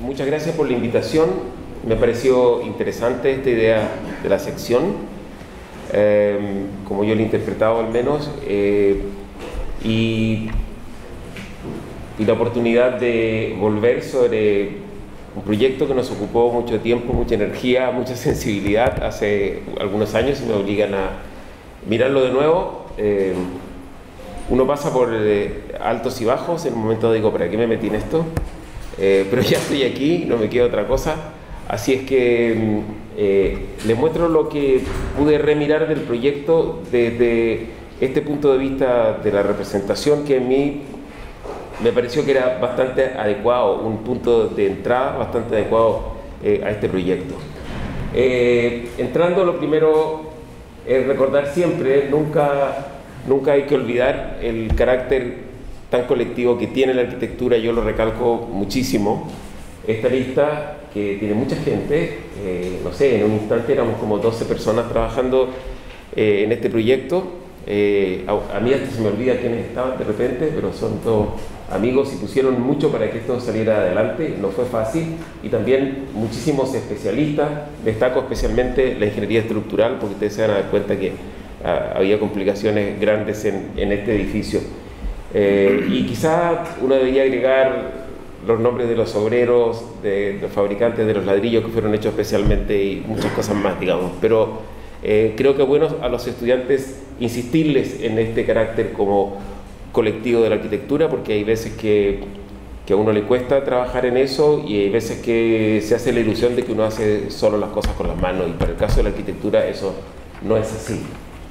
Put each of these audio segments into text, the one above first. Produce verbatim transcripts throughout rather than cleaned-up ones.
muchas gracias por la invitación. Me pareció interesante esta idea de la sección, eh, como yo lo he interpretado al menos, eh, y, y la oportunidad de volver sobre un proyecto que nos ocupó mucho tiempo, mucha energía, mucha sensibilidad hace algunos años y me obligan a mirarlo de nuevo. Eh, uno pasa por eh, altos y bajos. En un momento digo, ¿para qué me metí en esto? Eh, pero ya estoy aquí, no me queda otra cosa. Así es que eh, les muestro lo que pude remirar del proyecto desde este punto de vista de la representación, que a mí me pareció que era bastante adecuado, un punto de entrada bastante adecuado eh, a este proyecto. Eh, entrando, lo primero es recordar siempre, nunca, nunca hay que olvidar el carácter tan colectivo que tiene la arquitectura. Yo lo recalco muchísimo. Esta lista, que tiene mucha gente, eh, no sé, en un instante éramos como doce personas trabajando eh, en este proyecto. Eh, a, a mí hasta se me olvida quiénes estaban de repente, pero son todos amigos y pusieron mucho para que esto saliera adelante. No fue fácil, y también muchísimos especialistas. Destaco especialmente la ingeniería estructural, porque ustedes se van a dar cuenta que ah, había complicaciones grandes en, en este edificio. Eh, y quizá uno debería agregar los nombres de los obreros, de los fabricantes de los ladrillos que fueron hechos especialmente, y muchas cosas más, digamos. Pero eh, creo que es bueno a los estudiantes insistirles en este carácter como colectivo de la arquitectura, porque hay veces que, que a uno le cuesta trabajar en eso, y hay veces que se hace la ilusión de que uno hace solo las cosas con las manos, y para el caso de la arquitectura eso no es así.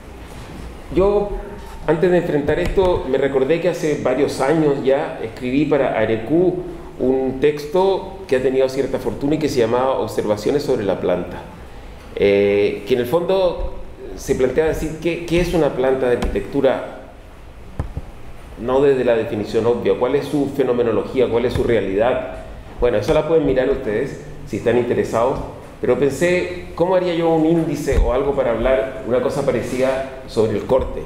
Yo, antes de enfrentar esto, me recordé que hace varios años ya escribí para Arecú un texto que ha tenido cierta fortuna y que se llamaba Observaciones sobre la planta, eh, que en el fondo se plantea decir qué, qué es una planta de arquitectura, no desde la definición obvia, cuál es su fenomenología, cuál es su realidad. Bueno, eso la pueden mirar ustedes si están interesados, pero pensé, ¿cómo haría yo un índice o algo para hablar una cosa parecida sobre el corte?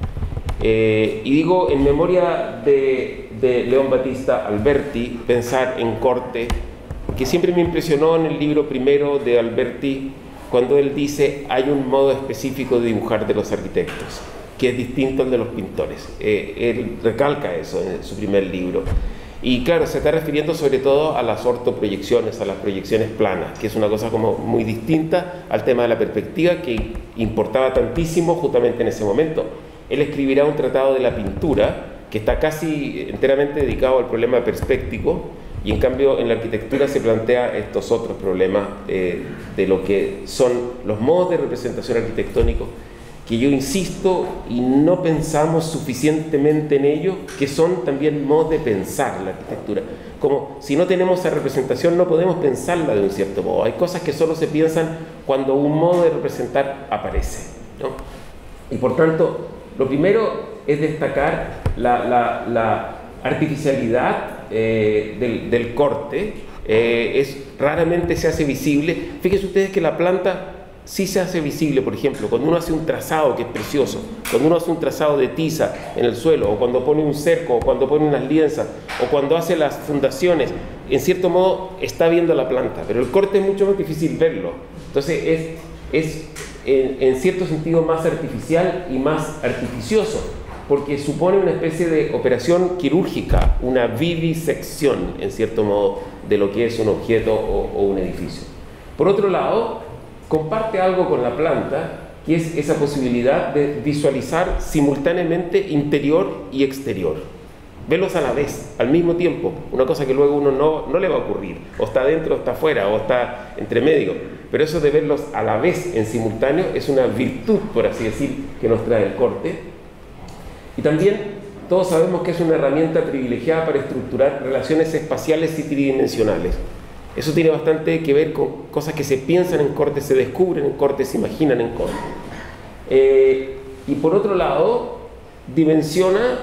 Eh, y digo, en memoria de, de León Battista Alberti, pensar en corte, que siempre me impresionó en el libro primero de Alberti, cuando él dice, hay un modo específico de dibujar de los arquitectos, que es distinto al de los pintores. Eh, él recalca eso en su primer libro. Y claro, se está refiriendo sobre todo a las ortoproyecciones, a las proyecciones planas, que es una cosa como muy distinta al tema de la perspectiva, que importaba tantísimo justamente en ese momento. Él escribirá un tratado de la pintura que está casi enteramente dedicado al problema perspectivo, y en cambio en la arquitectura se plantea estos otros problemas eh, de lo que son los modos de representación arquitectónicos, que yo insisto y no pensamos suficientemente en ellos, que son también modos de pensar la arquitectura. Como si no tenemos esa representación no podemos pensarla de un cierto modo. Hay cosas que solo se piensan cuando un modo de representar aparece, ¿no? Y por tanto, lo primero es destacar la, la, la artificialidad eh, del, del corte. Eh, es, raramente se hace visible. Fíjense ustedes que la planta sí se hace visible, por ejemplo, cuando uno hace un trazado que es precioso, cuando uno hace un trazado de tiza en el suelo, o cuando pone un cerco, o cuando pone unas lienzas, o cuando hace las fundaciones, en cierto modo está viendo la planta, pero el corte es mucho más difícil verlo. Entonces es, es en, en cierto sentido más artificial y más artificioso, porque supone una especie de operación quirúrgica, una vivisección, en cierto modo, de lo que es un objeto o, o un edificio. Por otro lado, comparte algo con la planta, que es esa posibilidad de visualizar simultáneamente interior y exterior, verlos a la vez, al mismo tiempo, una cosa que luego uno no, no le va a ocurrir, o está dentro o está afuera, o está entre medio, pero eso de verlos a la vez en simultáneo es una virtud, por así decir, que nos trae el corte. Y también todos sabemos que es una herramienta privilegiada para estructurar relaciones espaciales y tridimensionales. Eso tiene bastante que ver con cosas que se piensan en corte, se descubren en corte, se imaginan en corte. Eh, y por otro lado, dimensiona,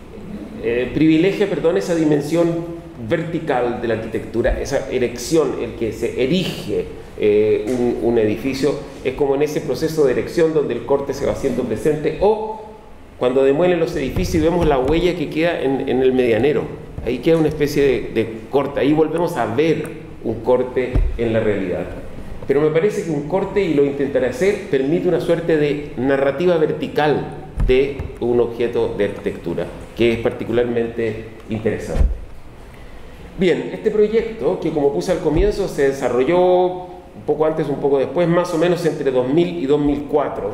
eh, privilegia, perdón, esa dimensión vertical de la arquitectura, esa erección, el que se erige eh, un, un edificio, es como en ese proceso de erección donde el corte se va haciendo presente, o cuando demuelen los edificios y vemos la huella que queda en, en el medianero. Ahí queda una especie de, de corte, ahí volvemos a ver un corte en la realidad. Pero me parece que un corte, y lo intentaré hacer, permite una suerte de narrativa vertical de un objeto de arquitectura, que es particularmente interesante. Bien, este proyecto, que como puse al comienzo, se desarrolló un poco antes, un poco después, más o menos entre dos mil y dos mil cuatro.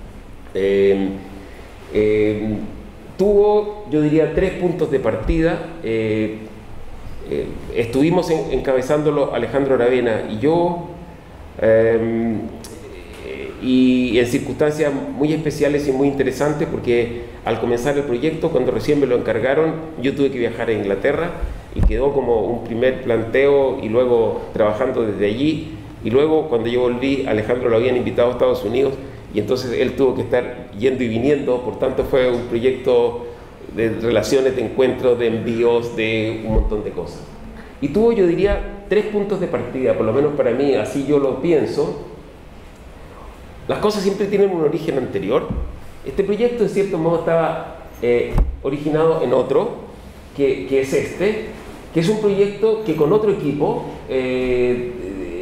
Eh, eh, tuvo, yo diría, tres puntos de partida. Eh, eh, estuvimos en, encabezándolo Alejandro Aravena y yo, eh, y en circunstancias muy especiales y muy interesantes, porque al comenzar el proyecto, cuando recién me lo encargaron, yo tuve que viajar a Inglaterra y quedó como un primer planteo, y luego trabajando desde allí, y luego cuando yo volví, Alejandro lo habían invitado a Estados Unidos y entonces él tuvo que estar yendo y viniendo. Por tanto fue un proyecto de relaciones, de encuentros, de envíos, de un montón de cosas, y tuvo, yo diría, tres puntos de partida, por lo menos para mí, así yo lo pienso. Las cosas siempre tienen un origen anterior. Este proyecto, en cierto modo, estaba eh, originado en otro, que, que es este, que es un proyecto que con otro equipo eh,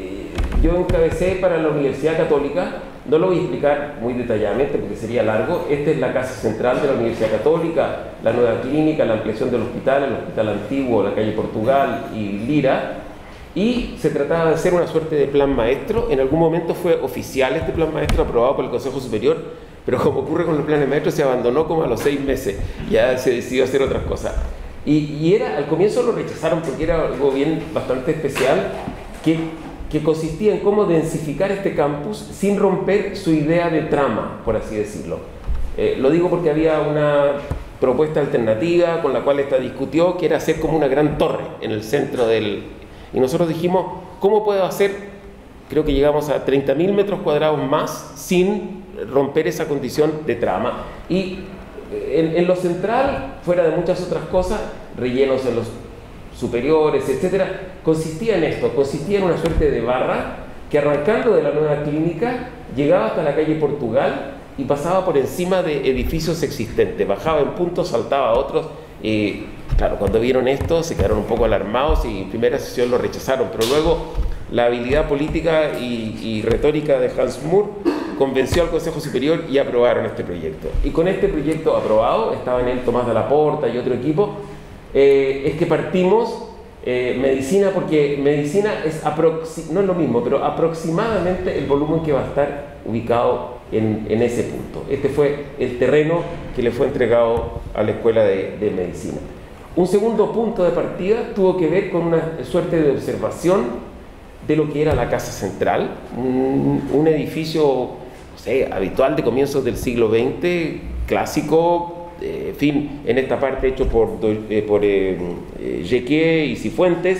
yo encabecé para la Universidad Católica. No lo voy a explicar muy detalladamente porque sería largo. Esta es la casa central de la Universidad Católica, la nueva clínica, la ampliación del hospital, el hospital antiguo, la calle Portugal y Lira. Y se trataba de hacer una suerte de plan maestro. En algún momento fue oficial este plan maestro, aprobado por el Consejo Superior, pero como ocurre con los planes maestros, se abandonó como a los seis meses. Ya se decidió hacer otras cosas. Y, y era, al comienzo lo rechazaron porque era algo bien bastante especial, que, que consistía en cómo densificar este campus sin romper su idea de trama, por así decirlo. Eh, lo digo porque había una propuesta alternativa con la cual esta discutió, que era hacer como una gran torre en el centro del... Y nosotros dijimos, ¿cómo puedo hacer? Creo que llegamos a treinta mil metros cuadrados más sin romper esa condición de trama. Y en, en lo central, fuera de muchas otras cosas, rellenos en los superiores, etcétera, consistía en esto, consistía en una suerte de barra que, arrancando de la nueva clínica, llegaba hasta la calle Portugal y pasaba por encima de edificios existentes, bajaba en puntos, saltaba a otros. Y claro, cuando vieron esto se quedaron un poco alarmados y en primera sesión lo rechazaron, pero luego la habilidad política y, y retórica de Hans Moore convenció al Consejo Superior y aprobaron este proyecto. Y con este proyecto aprobado, estaba en él Tomás de la Porta y otro equipo, eh, es que partimos eh, medicina, porque medicina es no es lo mismo, pero aproximadamente el volumen que va a estar ubicado en, en ese punto. Este fue el terreno que le fue entregado a la Escuela de, de Medicina. Un segundo punto de partida tuvo que ver con una suerte de observación de lo que era la Casa Central, un, un edificio, no sé, habitual de comienzos del siglo veinte, clásico, eh, en fin, en esta parte hecho por, eh, por eh, eh, Jequié y Cifuentes,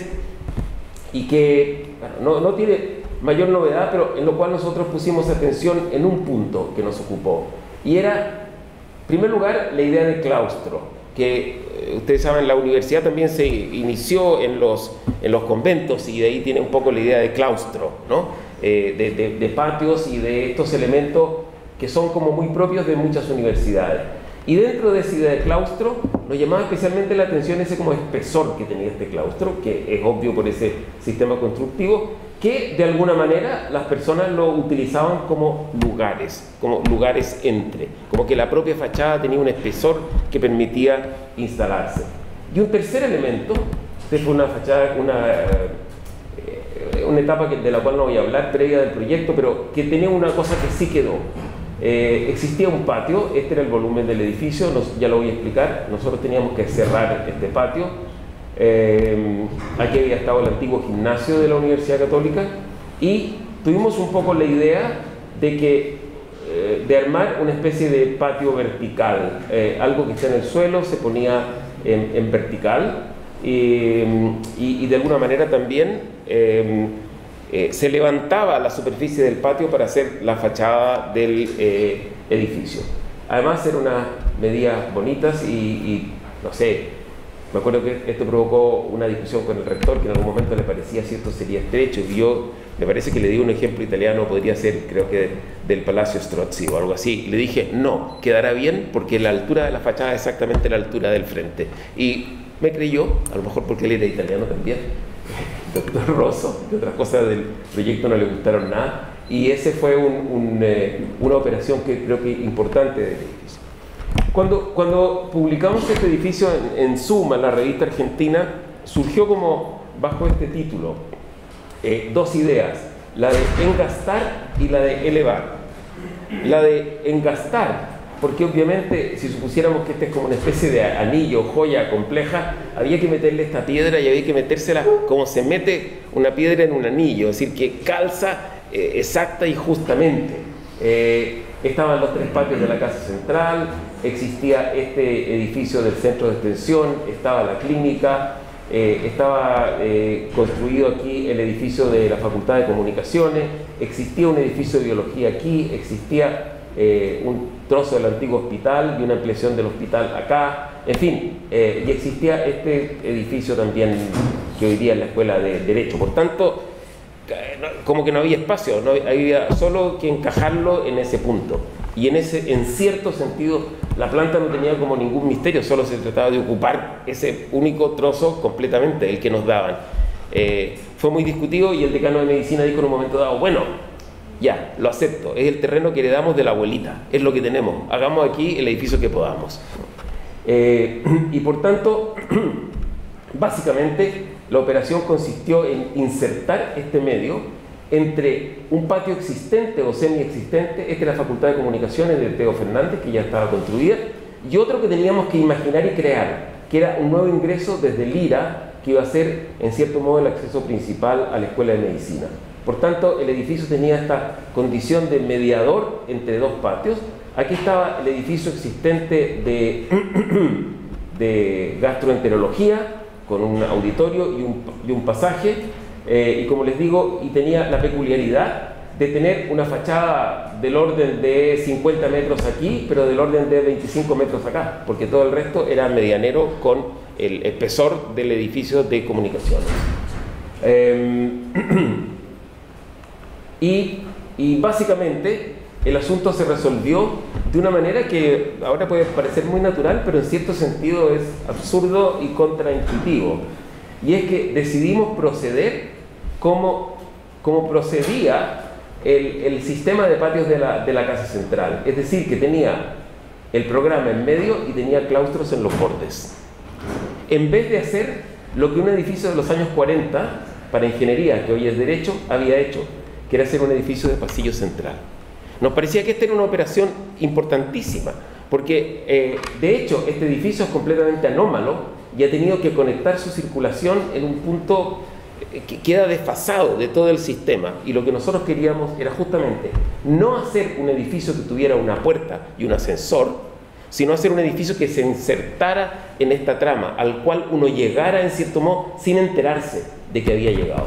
y que bueno, no, no tiene mayor novedad, pero en lo cual nosotros pusimos atención en un punto que nos ocupó, y era, en primer lugar, la idea de claustro, que eh, ustedes saben, la universidad también se inició en los, en los conventos, y de ahí tiene un poco la idea de claustro, ¿no? Eh, de, de, de patios y de estos elementos que son como muy propios de muchas universidades. Y dentro de esa idea de claustro nos llamaba especialmente la atención ese como espesor que tenía este claustro, que es obvio por ese sistema constructivo, que de alguna manera las personas lo utilizaban como lugares, como lugares entre, como que la propia fachada tenía un espesor que permitía instalarse. Y un tercer elemento, esta fue una fachada, una, eh, una etapa que, de la cual no voy a hablar, previa del proyecto, pero que tenía una cosa que sí quedó. Eh, existía un patio, este era el volumen del edificio, nos, ya lo voy a explicar. Nosotros teníamos que cerrar este patio. Eh, aquí había estado el antiguo gimnasio de la Universidad Católica, y tuvimos un poco la idea de que eh, de armar una especie de patio vertical, eh, algo que está en el suelo se ponía en, en vertical, y, y, y de alguna manera también eh, eh, se levantaba la superficie del patio para hacer la fachada del eh, edificio. Además eran unas medidas bonitas y, y no sé, me acuerdo que esto provocó una discusión con el rector, que en algún momento le parecía cierto sería estrecho, y yo, me parece que le di un ejemplo italiano, podría ser, creo que del Palacio Strozzi o algo así, y le dije, no, quedará bien porque la altura de la fachada es exactamente la altura del frente. Y me creyó, a lo mejor porque él era italiano también, doctor Rosso, que otras cosas del proyecto no le gustaron nada, y ese fue un, un, eh, una operación que creo que importante del edificio. Cuando, cuando publicamos este edificio en, en Suma, la revista argentina, surgió como bajo este título, eh, dos ideas, la de engastar y la de elevar. La de engastar, porque obviamente si supusiéramos que este es como una especie de anillo, joya compleja, había que meterle esta piedra y había que metérsela como se mete una piedra en un anillo, es decir, que calza eh, exacta y justamente. Eh, estaban los tres patios de la casa central, existía este edificio del centro de extensión, estaba la clínica, eh, estaba eh, construido aquí el edificio de la Facultad de Comunicaciones, existía un edificio de biología aquí, existía eh, un trozo del antiguo hospital y una ampliación del hospital acá, en fin, eh, y existía este edificio también que hoy día es la Escuela de Derecho. Por tanto, como que no había espacio, no había solo que encajarlo en ese punto. Y en, ese, en cierto sentido, la planta no tenía como ningún misterio, solo se trataba de ocupar ese único trozo completamente, el que nos daban. Eh, fue muy discutido y el decano de medicina dijo en un momento dado, bueno, ya, lo acepto, es el terreno que heredamos de la abuelita, es lo que tenemos, hagamos aquí el edificio que podamos. Eh, y por tanto, básicamente, la operación consistió en insertar este medio entre un patio existente o semi-existente, este es la Facultad de Comunicaciones de Teo Fernández, que ya estaba construida, y otro que teníamos que imaginar y crear, que era un nuevo ingreso desde Lira, que iba a ser, en cierto modo, el acceso principal a la Escuela de Medicina. Por tanto, el edificio tenía esta condición de mediador entre dos patios. Aquí estaba el edificio existente de, de gastroenterología, con un auditorio y un, y un pasaje, eh, y como les digo, y tenía la peculiaridad de tener una fachada del orden de cincuenta metros aquí, pero del orden de veinticinco metros acá, porque todo el resto era medianero con el espesor del edificio de comunicaciones. Eh, y, y básicamente el asunto se resolvió de una manera que ahora puede parecer muy natural, pero en cierto sentido es absurdo y contraintuitivo. Y es que decidimos proceder como, como procedía el, el sistema de patios de la, de la casa central. Es decir, que tenía el programa en medio y tenía claustros en los bordes. En vez de hacer lo que un edificio de los años cuarenta, para ingeniería, que hoy es derecho, había hecho, que era hacer un edificio de pasillo central. Nos parecía que esta era una operación importantísima, porque eh, de hecho este edificio es completamente anómalo y ha tenido que conectar su circulación en un punto eh, que queda desfasado de todo el sistema, y lo que nosotros queríamos era justamente no hacer un edificio que tuviera una puerta y un ascensor, sino hacer un edificio que se insertara en esta trama, al cual uno llegara en cierto modo sin enterarse de que había llegado.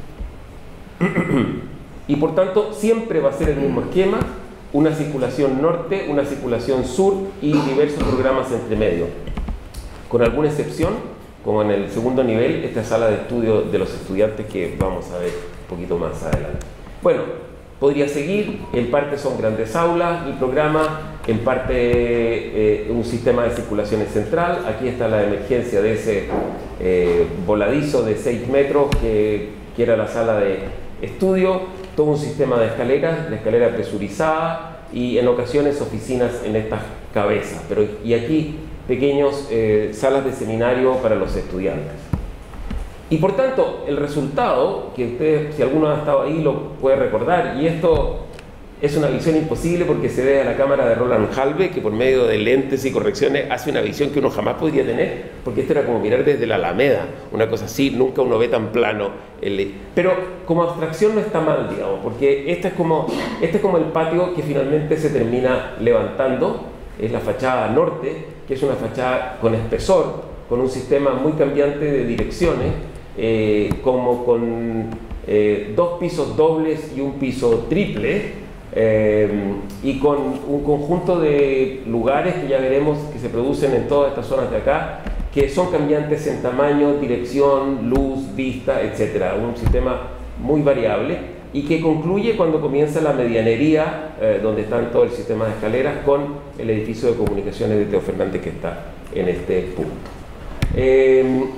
Y por tanto siempre va a ser el mismo esquema, una circulación norte, una circulación sur y diversos programas entre medio. Con alguna excepción, como en el segundo nivel, esta sala de estudio de los estudiantes que vamos a ver un poquito más adelante. Bueno, podría seguir, en parte son grandes aulas, el programa, en parte eh, un sistema de circulaciones central. Aquí está la emergencia de ese eh, voladizo de seis metros que, que era la sala de estudio. Todo un sistema de escaleras, la escalera presurizada y en ocasiones oficinas en estas cabezas. Pero, y aquí pequeños eh, salas de seminario para los estudiantes. Y por tanto, el resultado, que ustedes, si alguno ha estado ahí, lo puede recordar, y esto es una visión imposible porque se debe a la cámara de Roland Halve, que por medio de lentes y correcciones hace una visión que uno jamás podría tener, porque esto era como mirar desde la Alameda, una cosa así, nunca uno ve tan plano. El, pero como abstracción no está mal, digamos, porque este es, como, este es como el patio que finalmente se termina levantando, es la fachada norte, que es una fachada con espesor, con un sistema muy cambiante de direcciones, eh, como con eh, dos pisos dobles y un piso triple, Eh, y con un conjunto de lugares que ya veremos que se producen en todas estas zonas de acá, que son cambiantes en tamaño, dirección, luz, vista, etcétera. Un sistema muy variable y que concluye cuando comienza la medianería, eh, donde están todo el sistema de escaleras, con el edificio de comunicaciones de Teo Fernández que está en este punto. Eh,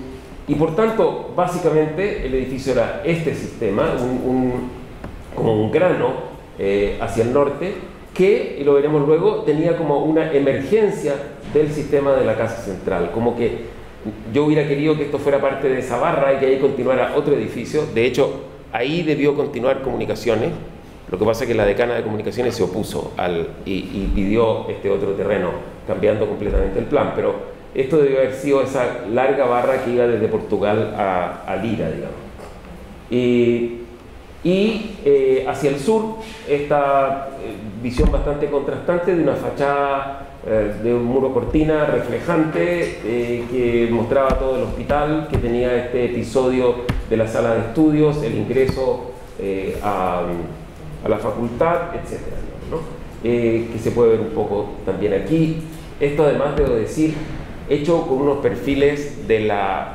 Y por tanto, básicamente, el edificio era este sistema, un, un, como un grano eh, hacia el norte, que, y lo veremos luego, tenía como una emergencia del sistema de la casa central, como que yo hubiera querido que esto fuera parte de esa barra y que ahí continuara otro edificio. De hecho, ahí debió continuar comunicaciones, lo que pasa es que la decana de comunicaciones se opuso al, y, y pidió este otro terreno, cambiando completamente el plan, pero esto debió haber sido esa larga barra que iba desde Portugal a, a Lira, digamos. Y, y eh, hacia el sur, esta eh, visión bastante contrastante de una fachada eh, de un muro cortina reflejante eh, que mostraba todo el hospital, que tenía este episodio de la sala de estudios, el ingreso eh, a, a la facultad, etcétera, ¿no? Eh, que se puede ver un poco también aquí. Esto además, debo decir, hecho con unos perfiles de la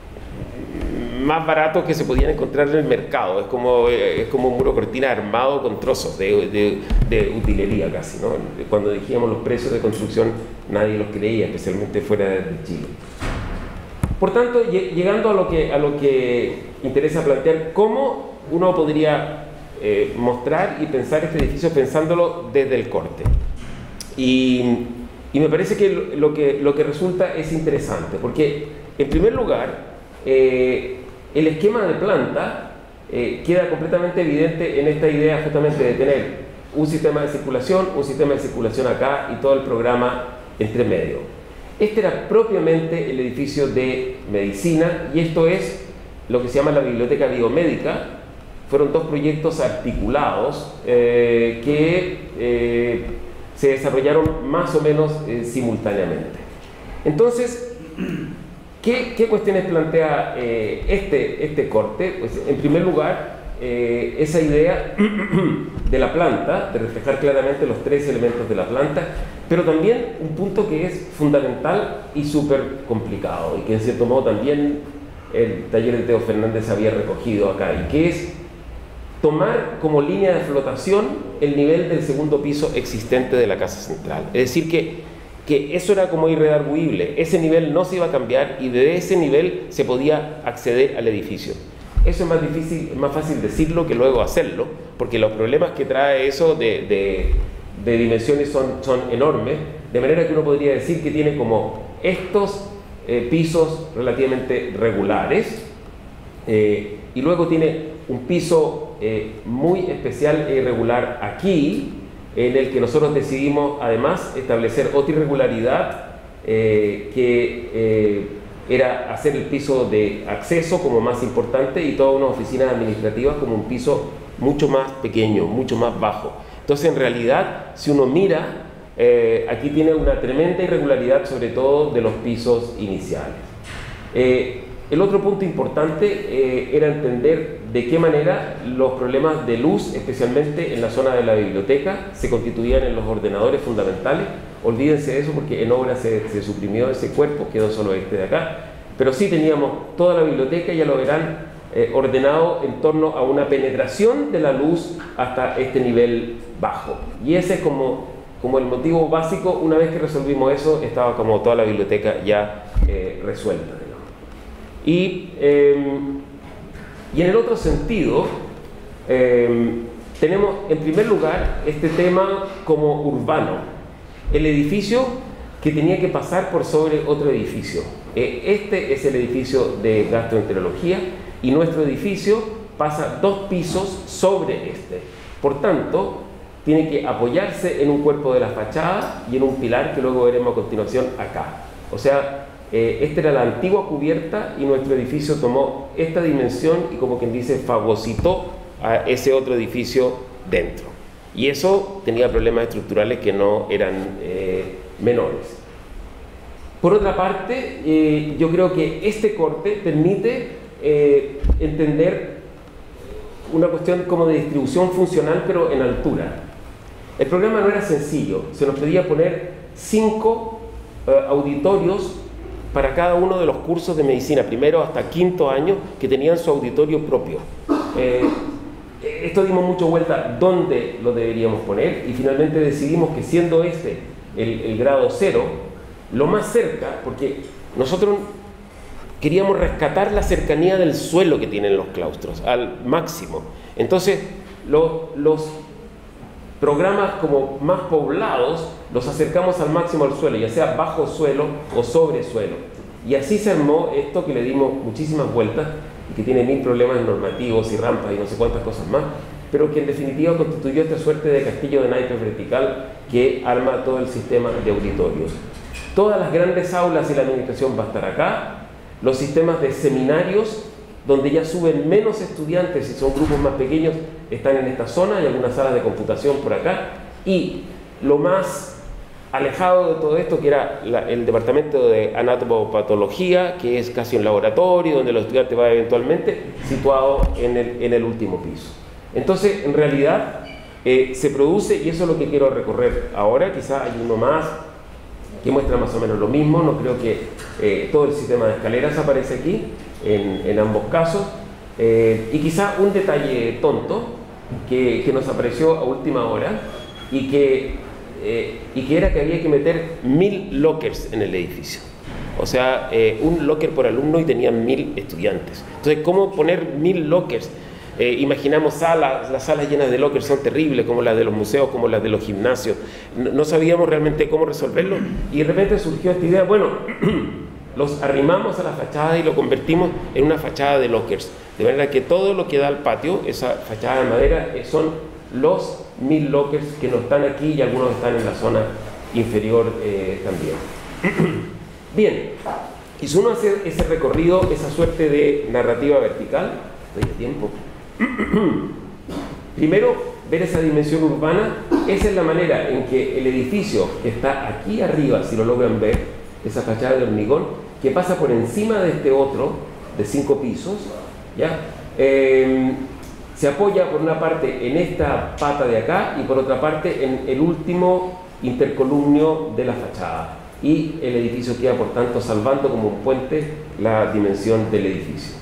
más baratos que se podían encontrar en el mercado. Es como, es como un muro cortina armado con trozos de, de, de utilería casi, ¿no? Cuando dijimos los precios de construcción nadie los creía, especialmente fuera de Chile. Por tanto, llegando a lo que, a lo que interesa plantear, ¿cómo uno podría eh, mostrar y pensar este edificio pensándolo desde el corte? Y Y me parece que lo, que lo que resulta es interesante, porque en primer lugar, eh, el esquema de planta eh, queda completamente evidente en esta idea justamente de tener un sistema de circulación, un sistema de circulación acá y todo el programa entre medio. Este era propiamente el edificio de medicina y esto es lo que se llama la biblioteca biomédica. Fueron dos proyectos articulados eh, que eh, se desarrollaron más o menos eh, simultáneamente. Entonces, ¿qué, qué cuestiones plantea eh, este, este corte? Pues, en primer lugar, eh, esa idea de la planta, de reflejar claramente los tres elementos de la planta, pero también un punto que es fundamental y súper complicado, y que en cierto modo también el taller de Teo Fernández había recogido acá, y que es tomar como línea de flotación el nivel del segundo piso existente de la casa central. Es decir, que, que eso era como irredarguible, ese nivel no se iba a cambiar y de ese nivel se podía acceder al edificio. Eso es más difícil, es más fácil decirlo que luego hacerlo, porque los problemas que trae eso de, de, de dimensiones son, son enormes, de manera que uno podría decir que tiene como estos eh, pisos relativamente regulares, eh, y luego tiene un piso eh, muy especial e irregular aquí, en el que nosotros decidimos además establecer otra irregularidad eh, que eh, era hacer el piso de acceso como más importante y todas unas oficinas administrativas como un piso mucho más pequeño, mucho más bajo. Entonces, en realidad, si uno mira, eh, aquí tiene una tremenda irregularidad, sobre todo de los pisos iniciales. Eh, El otro punto importante eh, era entender de qué manera los problemas de luz, especialmente en la zona de la biblioteca, se constituían en los ordenadores fundamentales. Olvídense de eso porque en obra se, se suprimió ese cuerpo, quedó solo este de acá. Pero sí teníamos toda la biblioteca, ya lo verán, eh, ordenado en torno a una penetración de la luz hasta este nivel bajo. Y ese es como, como el motivo básico. Una vez que resolvimos eso, estaba como toda la biblioteca ya eh, resuelta. Y, eh, y en el otro sentido, eh, tenemos en primer lugar este tema como urbano, el edificio que tenía que pasar por sobre otro edificio. Eh, este es el edificio de gastroenterología y nuestro edificio pasa dos pisos sobre este. Por tanto, tiene que apoyarse en un cuerpo de la fachada y en un pilar que luego veremos a continuación acá. O sea, Eh, esta era la antigua cubierta y nuestro edificio tomó esta dimensión y, como quien dice, fagocitó a ese otro edificio dentro. Y eso tenía problemas estructurales que no eran eh, menores. Por otra parte, eh, yo creo que este corte permite eh, entender una cuestión como de distribución funcional, pero en altura. El programa no era sencillo, se nos pedía poner cinco eh, auditorios para cada uno de los cursos de medicina, primero hasta quinto año, que tenían su auditorio propio. Eh, esto dimos mucha vuelta dónde lo deberíamos poner y finalmente decidimos que, siendo este el, el grado cero, lo más cerca, porque nosotros queríamos rescatar la cercanía del suelo que tienen los claustros al máximo. Entonces lo, los programas como más poblados los acercamos al máximo al suelo, ya sea bajo suelo o sobre suelo, y así se armó esto que le dimos muchísimas vueltas y que tiene mil problemas normativos y rampas y no sé cuántas cosas más, pero que en definitiva constituyó esta suerte de castillo de naipes vertical que arma todo el sistema de auditorios. Todas las grandes aulas y la administración va a estar acá, los sistemas de seminarios, donde ya suben menos estudiantes y son grupos más pequeños, están en esta zona, hay algunas salas de computación por acá, y lo más alejado de todo esto, que era la, el departamento de anatomopatología, que es casi un laboratorio, donde los estudiantes van eventualmente, situado en el, en el último piso. Entonces, en realidad, eh, se produce, y eso es lo que quiero recorrer ahora, quizá hay uno más, que muestra más o menos lo mismo, no creo que eh, todo el sistema de escaleras aparece aquí, en, en ambos casos, eh, y quizá un detalle tonto, que, que nos apareció a última hora, y que, eh, y que era que había que meter mil lockers en el edificio. O sea, eh, un locker por alumno y tenían mil estudiantes. Entonces, ¿cómo poner mil lockers? Eh, imaginamos salas, las salas llenas de lockers son terribles, como las de los museos, como las de los gimnasios. No, no sabíamos realmente cómo resolverlo, y de repente surgió esta idea, bueno, los arrimamos a la fachada y lo convertimos en una fachada de lockers, de manera que todo lo que da al patio, esa fachada de madera, eh, son los mil lockers que no están aquí, y algunos están en la zona inferior eh, también. Bien, y si uno hace ese recorrido, esa suerte de narrativa vertical, estoy a tiempo. Primero, ver esa dimensión urbana. Esa es la manera en que el edificio que está aquí arriba, si lo logran ver, esa fachada de hormigón, que pasa por encima de este otro, de cinco pisos, ¿ya? Eh, se apoya por una parte en esta pata de acá y por otra parte en el último intercolumnio de la fachada. Y el edificio queda, por tanto, salvando como un puente la dimensión del edificio.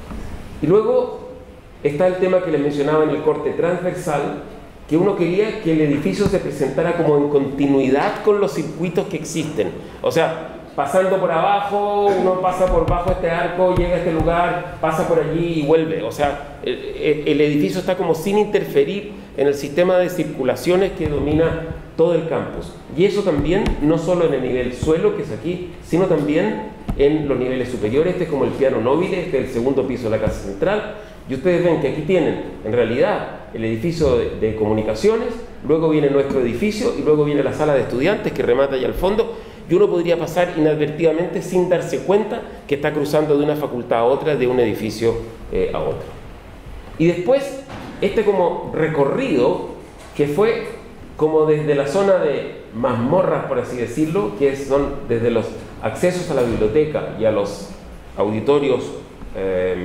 Y luego está el tema que les mencionaba en el corte transversal, que uno quería que el edificio se presentara como en continuidad con los circuitos que existen. O sea, pasando por abajo, uno pasa por bajo este arco, llega a este lugar, pasa por allí y vuelve. O sea, el, el edificio está como sin interferir en el sistema de circulaciones que domina todo el campus. Y eso también, no solo en el nivel suelo, que es aquí, sino también en los niveles superiores. Este es como el piano nobile, este es el segundo piso de la casa central. Y ustedes ven que aquí tienen, en realidad, el edificio de, de comunicaciones, luego viene nuestro edificio y luego viene la sala de estudiantes que remata allá al fondo, y uno podría pasar inadvertidamente sin darse cuenta que está cruzando de una facultad a otra, de un edificio eh, a otro. Y después, este como recorrido, que fue como desde la zona de mazmorras, por así decirlo, que son desde los accesos a la biblioteca y a los auditorios eh,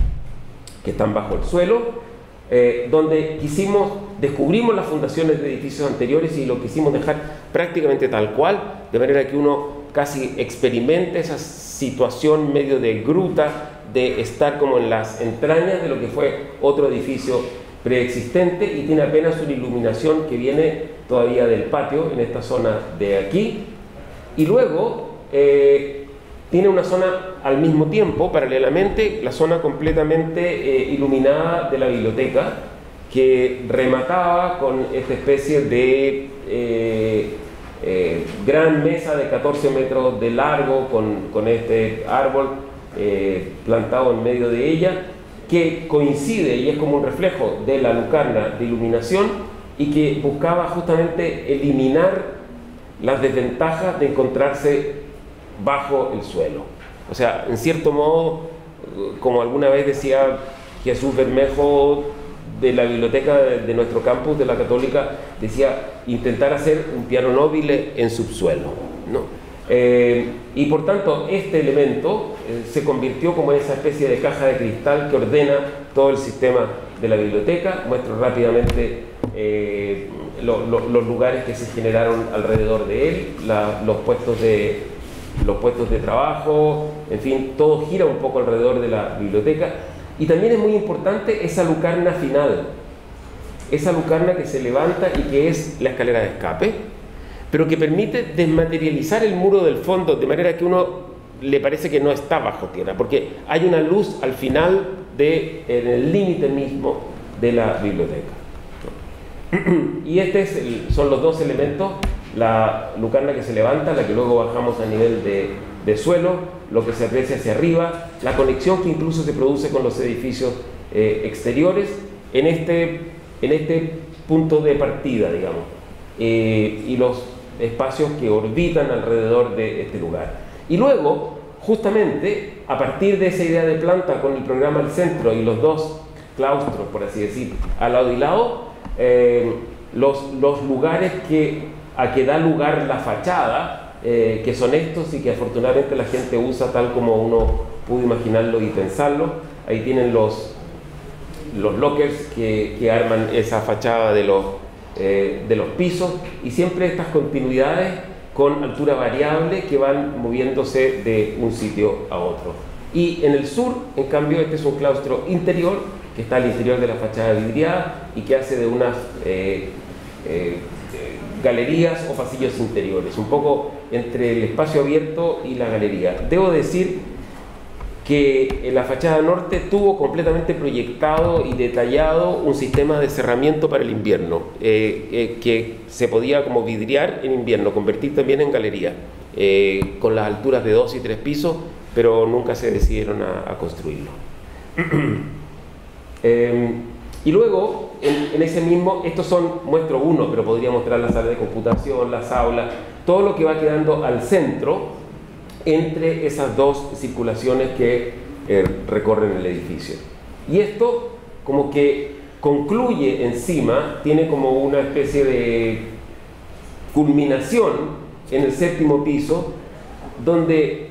que están bajo el suelo, eh, donde quisimos, descubrimos las fundaciones de edificios anteriores y lo quisimos dejar prácticamente tal cual, de manera que uno casi experimente esa situación medio de gruta, de estar como en las entrañas de lo que fue otro edificio preexistente, y tiene apenas una iluminación que viene todavía del patio, en esta zona de aquí, y luego eh, tiene una zona al mismo tiempo, paralelamente, la zona completamente eh, iluminada de la biblioteca, que remataba con esta especie de eh, eh, gran mesa de catorce metros de largo, con, con este árbol eh, plantado en medio de ella, que coincide y es como un reflejo de la lucarna de iluminación, y que buscaba justamente eliminar las desventajas de encontrarse bajo el suelo. O sea, en cierto modo, como alguna vez decía Jesús Bermejo de la biblioteca de, de nuestro campus de la Católica, decía intentar hacer un piano nobile en subsuelo, ¿no? Eh, y por tanto este elemento eh, se convirtió como en esa especie de caja de cristal que ordena todo el sistema de la biblioteca. Muestro rápidamente eh, lo, lo, los lugares que se generaron alrededor de él, la, los puestos de los puestos de trabajo, en fin, todo gira un poco alrededor de la biblioteca. Y también es muy importante esa lucarna final, esa lucarna que se levanta y que es la escalera de escape, pero que permite desmaterializar el muro del fondo, de manera que uno le parece que no está bajo tierra, porque hay una luz al final, de, en el límite mismo de la biblioteca. Y estos es son los dos elementos, la lucarna que se levanta, la que luego bajamos a nivel de, de suelo, lo que se aprecia hacia arriba, la conexión que incluso se produce con los edificios eh, exteriores en este, en este punto de partida, digamos, eh, y los espacios que orbitan alrededor de este lugar. Y luego, justamente, a partir de esa idea de planta con el programa al centro y los dos claustros, por así decir, al lado y lado, eh, los, los lugares que, a que da lugar la fachada, eh, que son estos y que afortunadamente la gente usa tal como uno pudo imaginarlo y pensarlo. Ahí tienen los, los lockers que, que arman esa fachada de los, eh, de los pisos, y siempre estas continuidades con altura variable que van moviéndose de un sitio a otro. Y en el sur, en cambio, este es un claustro interior que está al interior de la fachada vidriada y que hace de unas eh, eh, galerías o pasillos interiores, un poco entre el espacio abierto y la galería. Debo decir que en la fachada norte tuvo completamente proyectado y detallado un sistema de cerramiento para el invierno, eh, eh, que se podía como vidriar en invierno, convertir también en galería, eh, con las alturas de dos y tres pisos, pero nunca se decidieron a, a construirlo. eh, y luego, en, en ese mismo, estos son, muestro uno, pero podría mostrar la sala de computación, las aulas, todo lo que va quedando al centro, entre esas dos circulaciones que eh, recorren el edificio. Y esto como que concluye encima, tiene como una especie de culminación en el séptimo piso, donde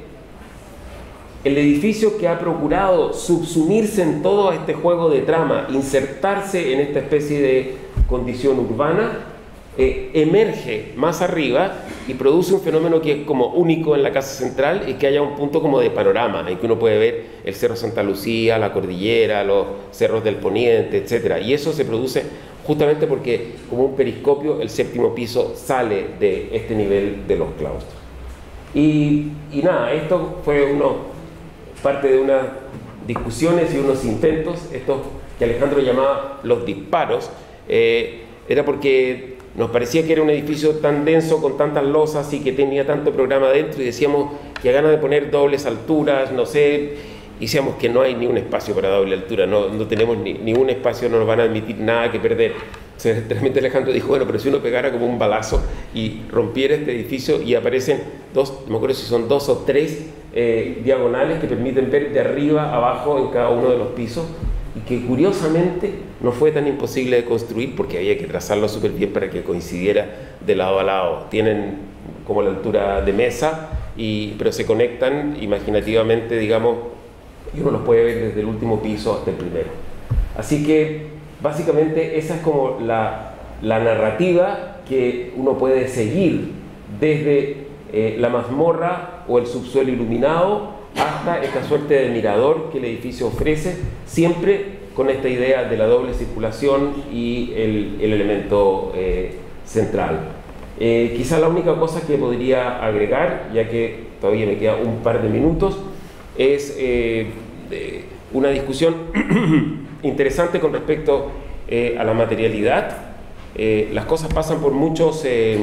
el edificio que ha procurado subsumirse en todo este juego de trama, insertarse en esta especie de condición urbana, Eh, emerge más arriba y produce un fenómeno que es como único en la casa central, y que haya un punto como de panorama en que uno puede ver el Cerro Santa Lucía, la cordillera, los cerros del Poniente, etcétera. Y eso se produce justamente porque, como un periscopio, el séptimo piso sale de este nivel de los claustros. Y, y nada, esto fue uno, parte de unas discusiones y unos intentos, estos que Alejandro llamaba los disparos, eh, era porque nos parecía que era un edificio tan denso, con tantas losas y que tenía tanto programa dentro, y decíamos que a ganas de poner dobles alturas, no sé, y decíamos que no hay ni un espacio para doble altura, no, no tenemos ni, ni un espacio, no nos van a admitir nada que perder. O sea, realmente Alejandro dijo, bueno, pero si uno pegara como un balazo y rompiera este edificio, y aparecen dos, no me acuerdo si son dos o tres eh, diagonales que permiten ver de arriba a abajo en cada uno de los pisos, y que curiosamente no fue tan imposible de construir porque había que trazarlo súper bien para que coincidiera de lado a lado. Tienen como la altura de mesa, y, pero se conectan imaginativamente, digamos, y uno los puede ver desde el último piso hasta el primero. Así que básicamente esa es como la, la narrativa que uno puede seguir desde eh, la mazmorra o el subsuelo iluminado hasta esta suerte de mirador que el edificio ofrece, siempre con esta idea de la doble circulación y el, el elemento eh, central. Eh, quizá la única cosa que podría agregar, ya que todavía me queda un par de minutos, es eh, de una discusión interesante con respecto eh, a la materialidad. Eh, las cosas pasan por muchas eh,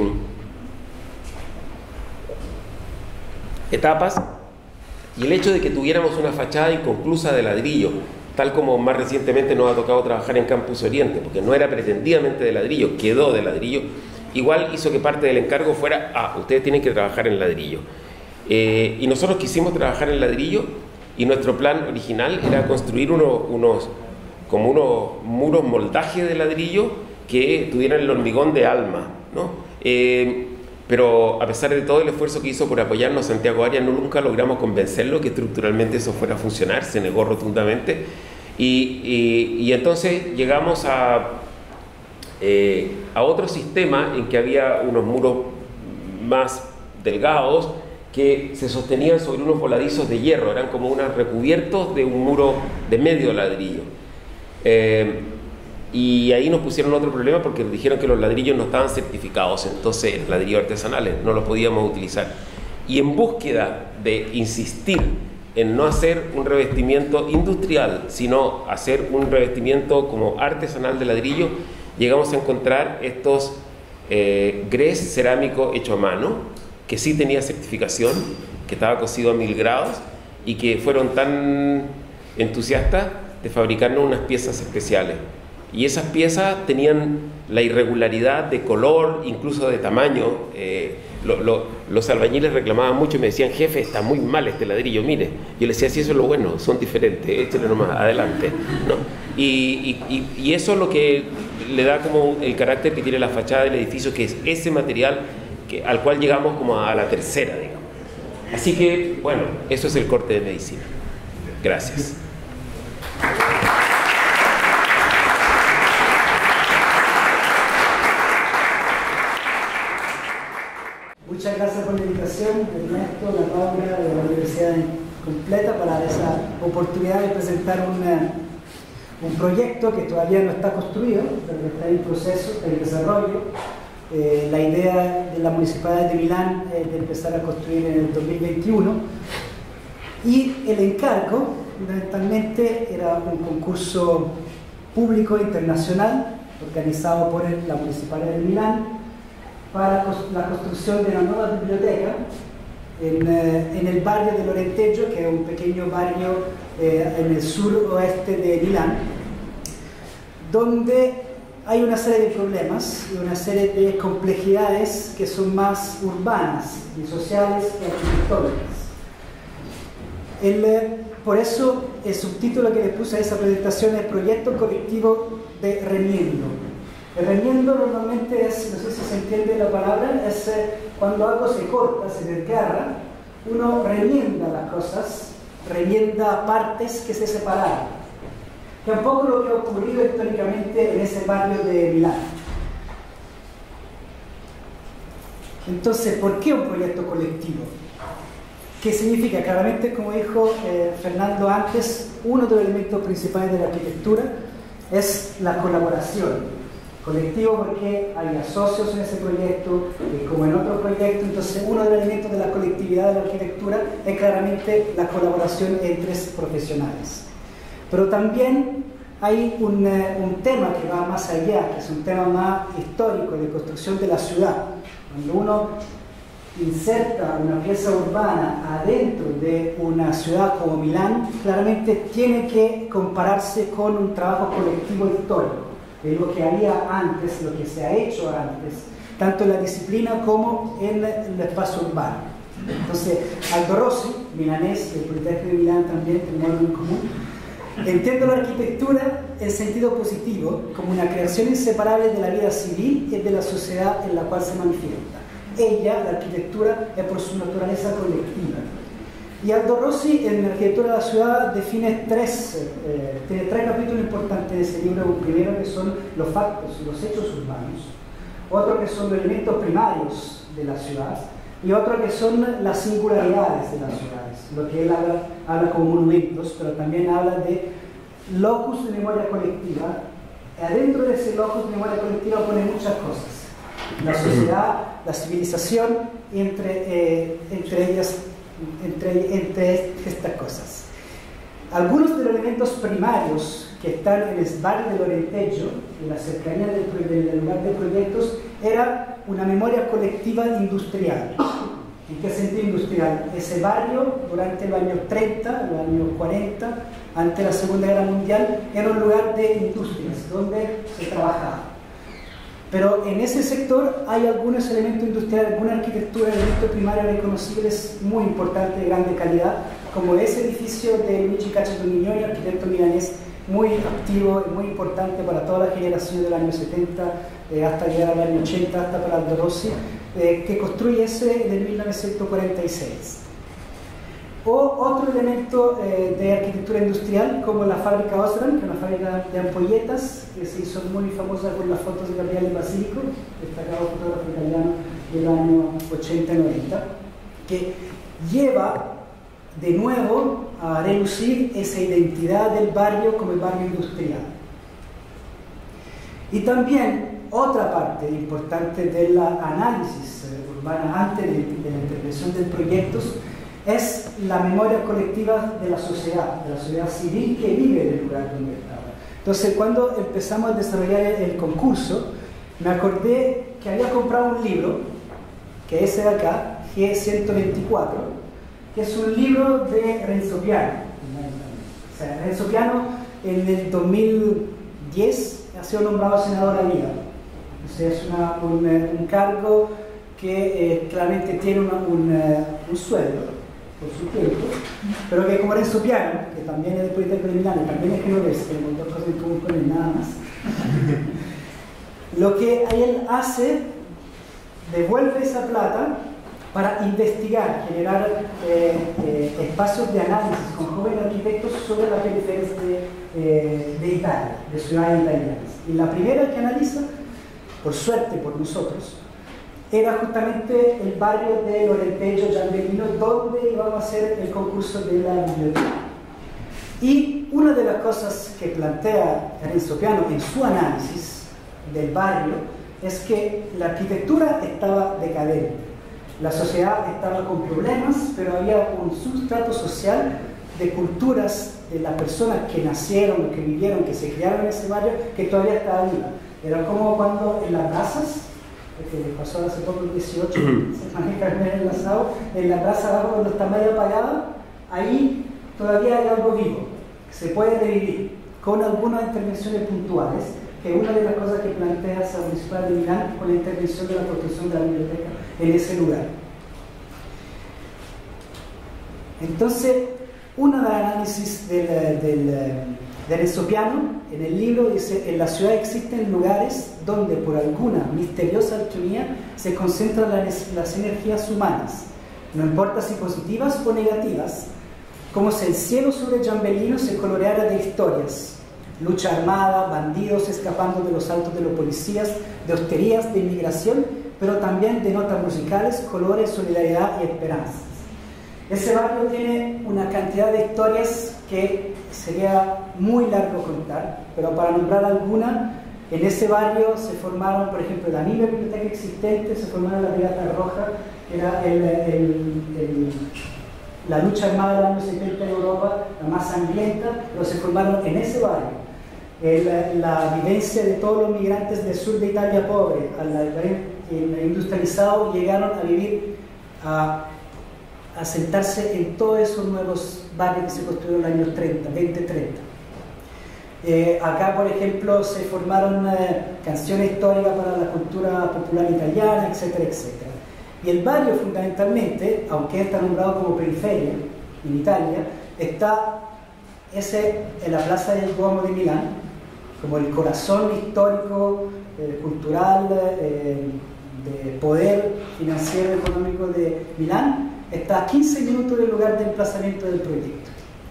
etapas, y el hecho de que tuviéramos una fachada inconclusa de ladrillo, tal como más recientemente nos ha tocado trabajar en Campus Oriente, porque no era pretendidamente de ladrillo, quedó de ladrillo, igual hizo que parte del encargo fuera, ah, ustedes tienen que trabajar en ladrillo. Eh, y nosotros quisimos trabajar en ladrillo, y nuestro plan original era construir unos, unos, como unos muros moldaje de ladrillo que tuvieran el hormigón de Alma, ¿no? Eh, pero a pesar de todo el esfuerzo que hizo por apoyarnos Santiago Arias, no, nunca logramos convencerlo que estructuralmente eso fuera a funcionar, se negó rotundamente, y, y, y entonces llegamos a, eh, a otro sistema en que había unos muros más delgados que se sostenían sobre unos voladizos de hierro, eran como unos recubiertos de un muro de medio ladrillo. Eh, Y ahí nos pusieron otro problema porque nos dijeron que los ladrillos no estaban certificados, entonces ladrillos artesanales no los podíamos utilizar. y en búsqueda de insistir en no hacer un revestimiento industrial, sino hacer un revestimiento como artesanal de ladrillo, llegamos a encontrar estos eh, grés cerámico hecho a mano, que sí tenía certificación, que estaba cocido a mil grados y que fueron tan entusiastas de fabricarnos unas piezas especiales. Y esas piezas tenían la irregularidad de color, incluso de tamaño. Eh, lo, lo, los albañiles reclamaban mucho y me decían: jefe, está muy mal este ladrillo, mire. Yo les decía: sí, eso es lo bueno, son diferentes, échale nomás, adelante, ¿no? Y, y, y eso es lo que le da como el carácter que tiene la fachada del edificio, que es ese material que, al cual llegamos como a la tercera, digamos. Así que, bueno, eso es el corte de medicina. Gracias. Muchas gracias por la invitación, Ernesto, la Paula de la Universidad Completa, para esa oportunidad de presentar una, un proyecto que todavía no está construido, pero que está en proceso, está en desarrollo. Eh, la idea de la Municipalidad de Milán es de empezar a construir en el dos mil veintiuno, y el encargo, fundamentalmente, era un concurso público internacional organizado por la Municipalidad de Milán para la construcción de una nueva biblioteca en, eh, en el barrio de Lorenteggio, que es un pequeño barrio eh, en el sur oeste de Milán, donde hay una serie de problemas y una serie de complejidades que son más urbanas y sociales que arquitectónicas. El, eh, por eso el subtítulo que le puse a esa presentación es Proyecto Colectivo de Remiendo. El remiendo normalmente es, no sé si se entiende la palabra, es eh, cuando algo se corta, se desgarra, uno remienda las cosas, remienda partes que se separaron. Que es un poco lo que ha ocurrido históricamente en ese barrio de Milán. Entonces, ¿por qué un proyecto colectivo? ¿Qué significa? Claramente, como dijo eh, Fernando antes, uno de los elementos principales de la arquitectura es la colaboración. Colectivo porque hay socios en ese proyecto, y como en otro proyecto, entonces uno de los elementos de la colectividad de la arquitectura es claramente la colaboración entre profesionales. Pero también hay un, eh, un tema que va más allá, que es un tema más histórico de construcción de la ciudad. Cuando uno inserta una pieza urbana adentro de una ciudad como Milán, claramente tiene que compararse con un trabajo colectivo histórico, de lo que había antes, lo que se ha hecho antes, tanto en la disciplina como en el espacio urbano. Entonces, Aldo Rossi, milanés, del Politécnico de Milán también, tenemos algo en común, entiende la arquitectura en sentido positivo como una creación inseparable de la vida civil y de la sociedad en la cual se manifiesta. Ella, la arquitectura, es por su naturaleza colectiva. Y Aldo Rossi, en la arquitectura de la ciudad, define tres, eh, tiene tres capítulos importantes de ese libro. Un primero que son los factos, los hechos urbanos. Otro que son los elementos primarios de la ciudad. Y otro que son las singularidades de las ciudades. Lo que él habla, habla como monumentos, pero también habla de locus de memoria colectiva. Adentro de ese locus de memoria colectiva pone muchas cosas. La sociedad, la civilización, y entre, eh, entre ellas Entre, entre estas cosas. Algunos de los elementos primarios que están en el barrio de Lorenteggio, en la cercanía del, del lugar de proyectos, era una memoria colectiva industrial. ¿En qué sentido industrial? Ese barrio, durante los años treinta, los años cuarenta, ante la Segunda Guerra Mundial, era un lugar de industrias, donde se trabajaba. Pero en ese sector hay algunos elementos industriales, alguna arquitectura, elementos primarios reconocibles muy importantes, de grande calidad, como ese edificio de Luigi Cacciatonignori, arquitecto milanés, muy activo y muy importante para toda la generación del año setenta, eh, hasta llegar al año ochenta, hasta para Aldo Rossi, eh, que construye ese en mil novecientos cuarenta y seis. O otro elemento eh, de arquitectura industrial, como la fábrica Osram, que es una fábrica de ampolletas, que se hizo muy famosa por las fotos de Gabriele Basilico, destacado fotógrafo italiano del año ochenta y noventa, que lleva de nuevo a relucir esa identidad del barrio como el barrio industrial. Y también otra parte importante del análisis urbana antes de, de la intervención del proyecto es la memoria colectiva de la sociedad, de la sociedad civil que vive en el lugar donde estaba. Entonces, cuando empezamos a desarrollar el, el concurso, me acordé que había comprado un libro, que es de acá, G ciento veinticuatro, que es un libro de Renzo Piano. O sea, Renzo Piano en el dos mil diez ha sido nombrado senador a vida. O sea, es una, un, un cargo que eh, claramente tiene una, un, un sueldo por su tiempo, pero que como Renzo Piano, que también es de Politécnico de Milán y también es genovés, tenemos dos cosas en común con él, nada más, lo que él hace, devuelve esa plata para investigar, generar eh, eh, espacios de análisis con jóvenes arquitectos sobre las periferias de, eh, de Italia, de ciudades italianas. Y la primera que analiza, por suerte por nosotros, era justamente el barrio de Lorenteggio Giambellino, donde íbamos a hacer el concurso de la biblioteca. Y una de las cosas que plantea Renzo Piano en su análisis del barrio es que la arquitectura estaba decadente, la sociedad estaba con problemas, pero había un sustrato social de culturas de las personas que nacieron, que vivieron, que se criaron en ese barrio, que todavía estaba viva. Era como cuando en las plazas, que pasó hace poco el dieciocho, se maneja el enlazado, en la plaza abajo cuando está medio apagada, ahí todavía hay algo vivo, se puede revivir con algunas intervenciones puntuales, que es una de las cosas que plantea San Municipal de Milán con la intervención de la construcción de la biblioteca en ese lugar. Entonces, uno de los análisis del, del, de Renzo Piano en el libro dice: en la ciudad existen lugares donde por alguna misteriosa alquimia se concentran las, las energías humanas, no importa si positivas o negativas, como si el cielo sobre Giambellino se coloreara de historias, lucha armada, bandidos escapando de los altos de los policías, de hosterías, de inmigración, pero también de notas musicales, colores, solidaridad y esperanzas. Ese barrio tiene una cantidad de historias que sería muy largo contar, pero para nombrar alguna, en ese barrio se formaron, por ejemplo, la misma biblioteca existente, se formaron la Brigada Roja, que era el, el, el, la lucha armada de los años setenta en Europa, la más sangrienta, pero se formaron en ese barrio. El, la vivencia de todos los migrantes del sur de Italia pobre, al industrializado, llegaron a vivir, a, a sentarse en todos esos nuevos barrios que se construyeron en los años treinta, veinte, treinta. Eh, acá, por ejemplo, se formaron eh, canciones históricas para la cultura popular italiana, etcétera, etcétera. Y el barrio, fundamentalmente, aunque está nombrado como periferia en Italia, está ese, en la plaza del Duomo de Milán, como el corazón histórico, eh, cultural, eh, de poder financiero y económico de Milán, está a quince minutos del lugar de emplazamiento del proyecto.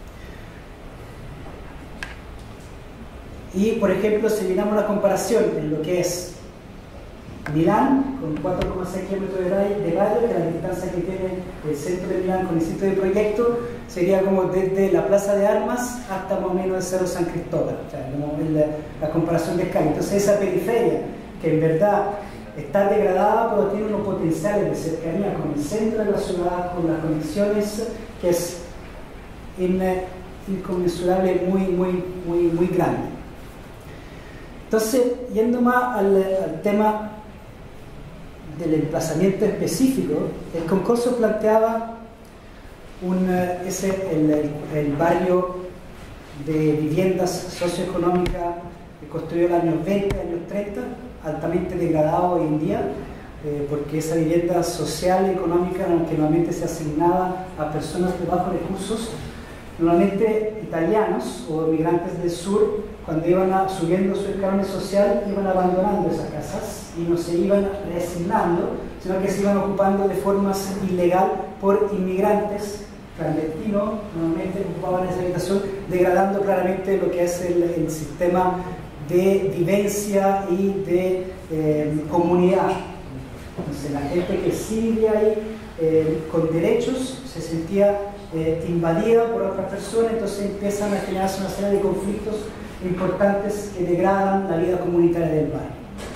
Y, por ejemplo, si miramos la comparación en lo que es Milán, con cuatro coma seis kilómetros de radio, que la distancia que tiene el centro de Milán con el sitio de proyecto sería como desde la Plaza de Armas hasta más o menos el Cerro San Cristóbal, o sea, como la, la comparación de escala. Entonces, esa periferia, que en verdad está degradada, pero tiene unos potenciales de cercanía con el centro de la ciudad, con las conexiones, que es in, inconmensurable, muy, muy, muy, muy grande. Entonces, yendo más al, al tema del emplazamiento específico, el concurso planteaba un, ese, el, el, el barrio de viviendas socioeconómicas que construyó en los años veinte, años treinta, altamente degradado hoy en día, eh, porque esa vivienda social y económica, aunque normalmente se asignaba a personas de bajos recursos, normalmente italianos o migrantes del sur, cuando iban a, subiendo su escalón social, iban abandonando esas casas y no se iban reasignando, sino que se iban ocupando de forma ilegal por inmigrantes clandestinos, normalmente ocupaban esa habitación, degradando claramente lo que es el, el sistema de vivencia y de eh, comunidad. Entonces, la gente que sí vivía ahí eh, con derechos se sentía eh, invadida por otras personas, entonces empiezan a generarse una serie de conflictos importantes que degradan la vida comunitaria del barrio.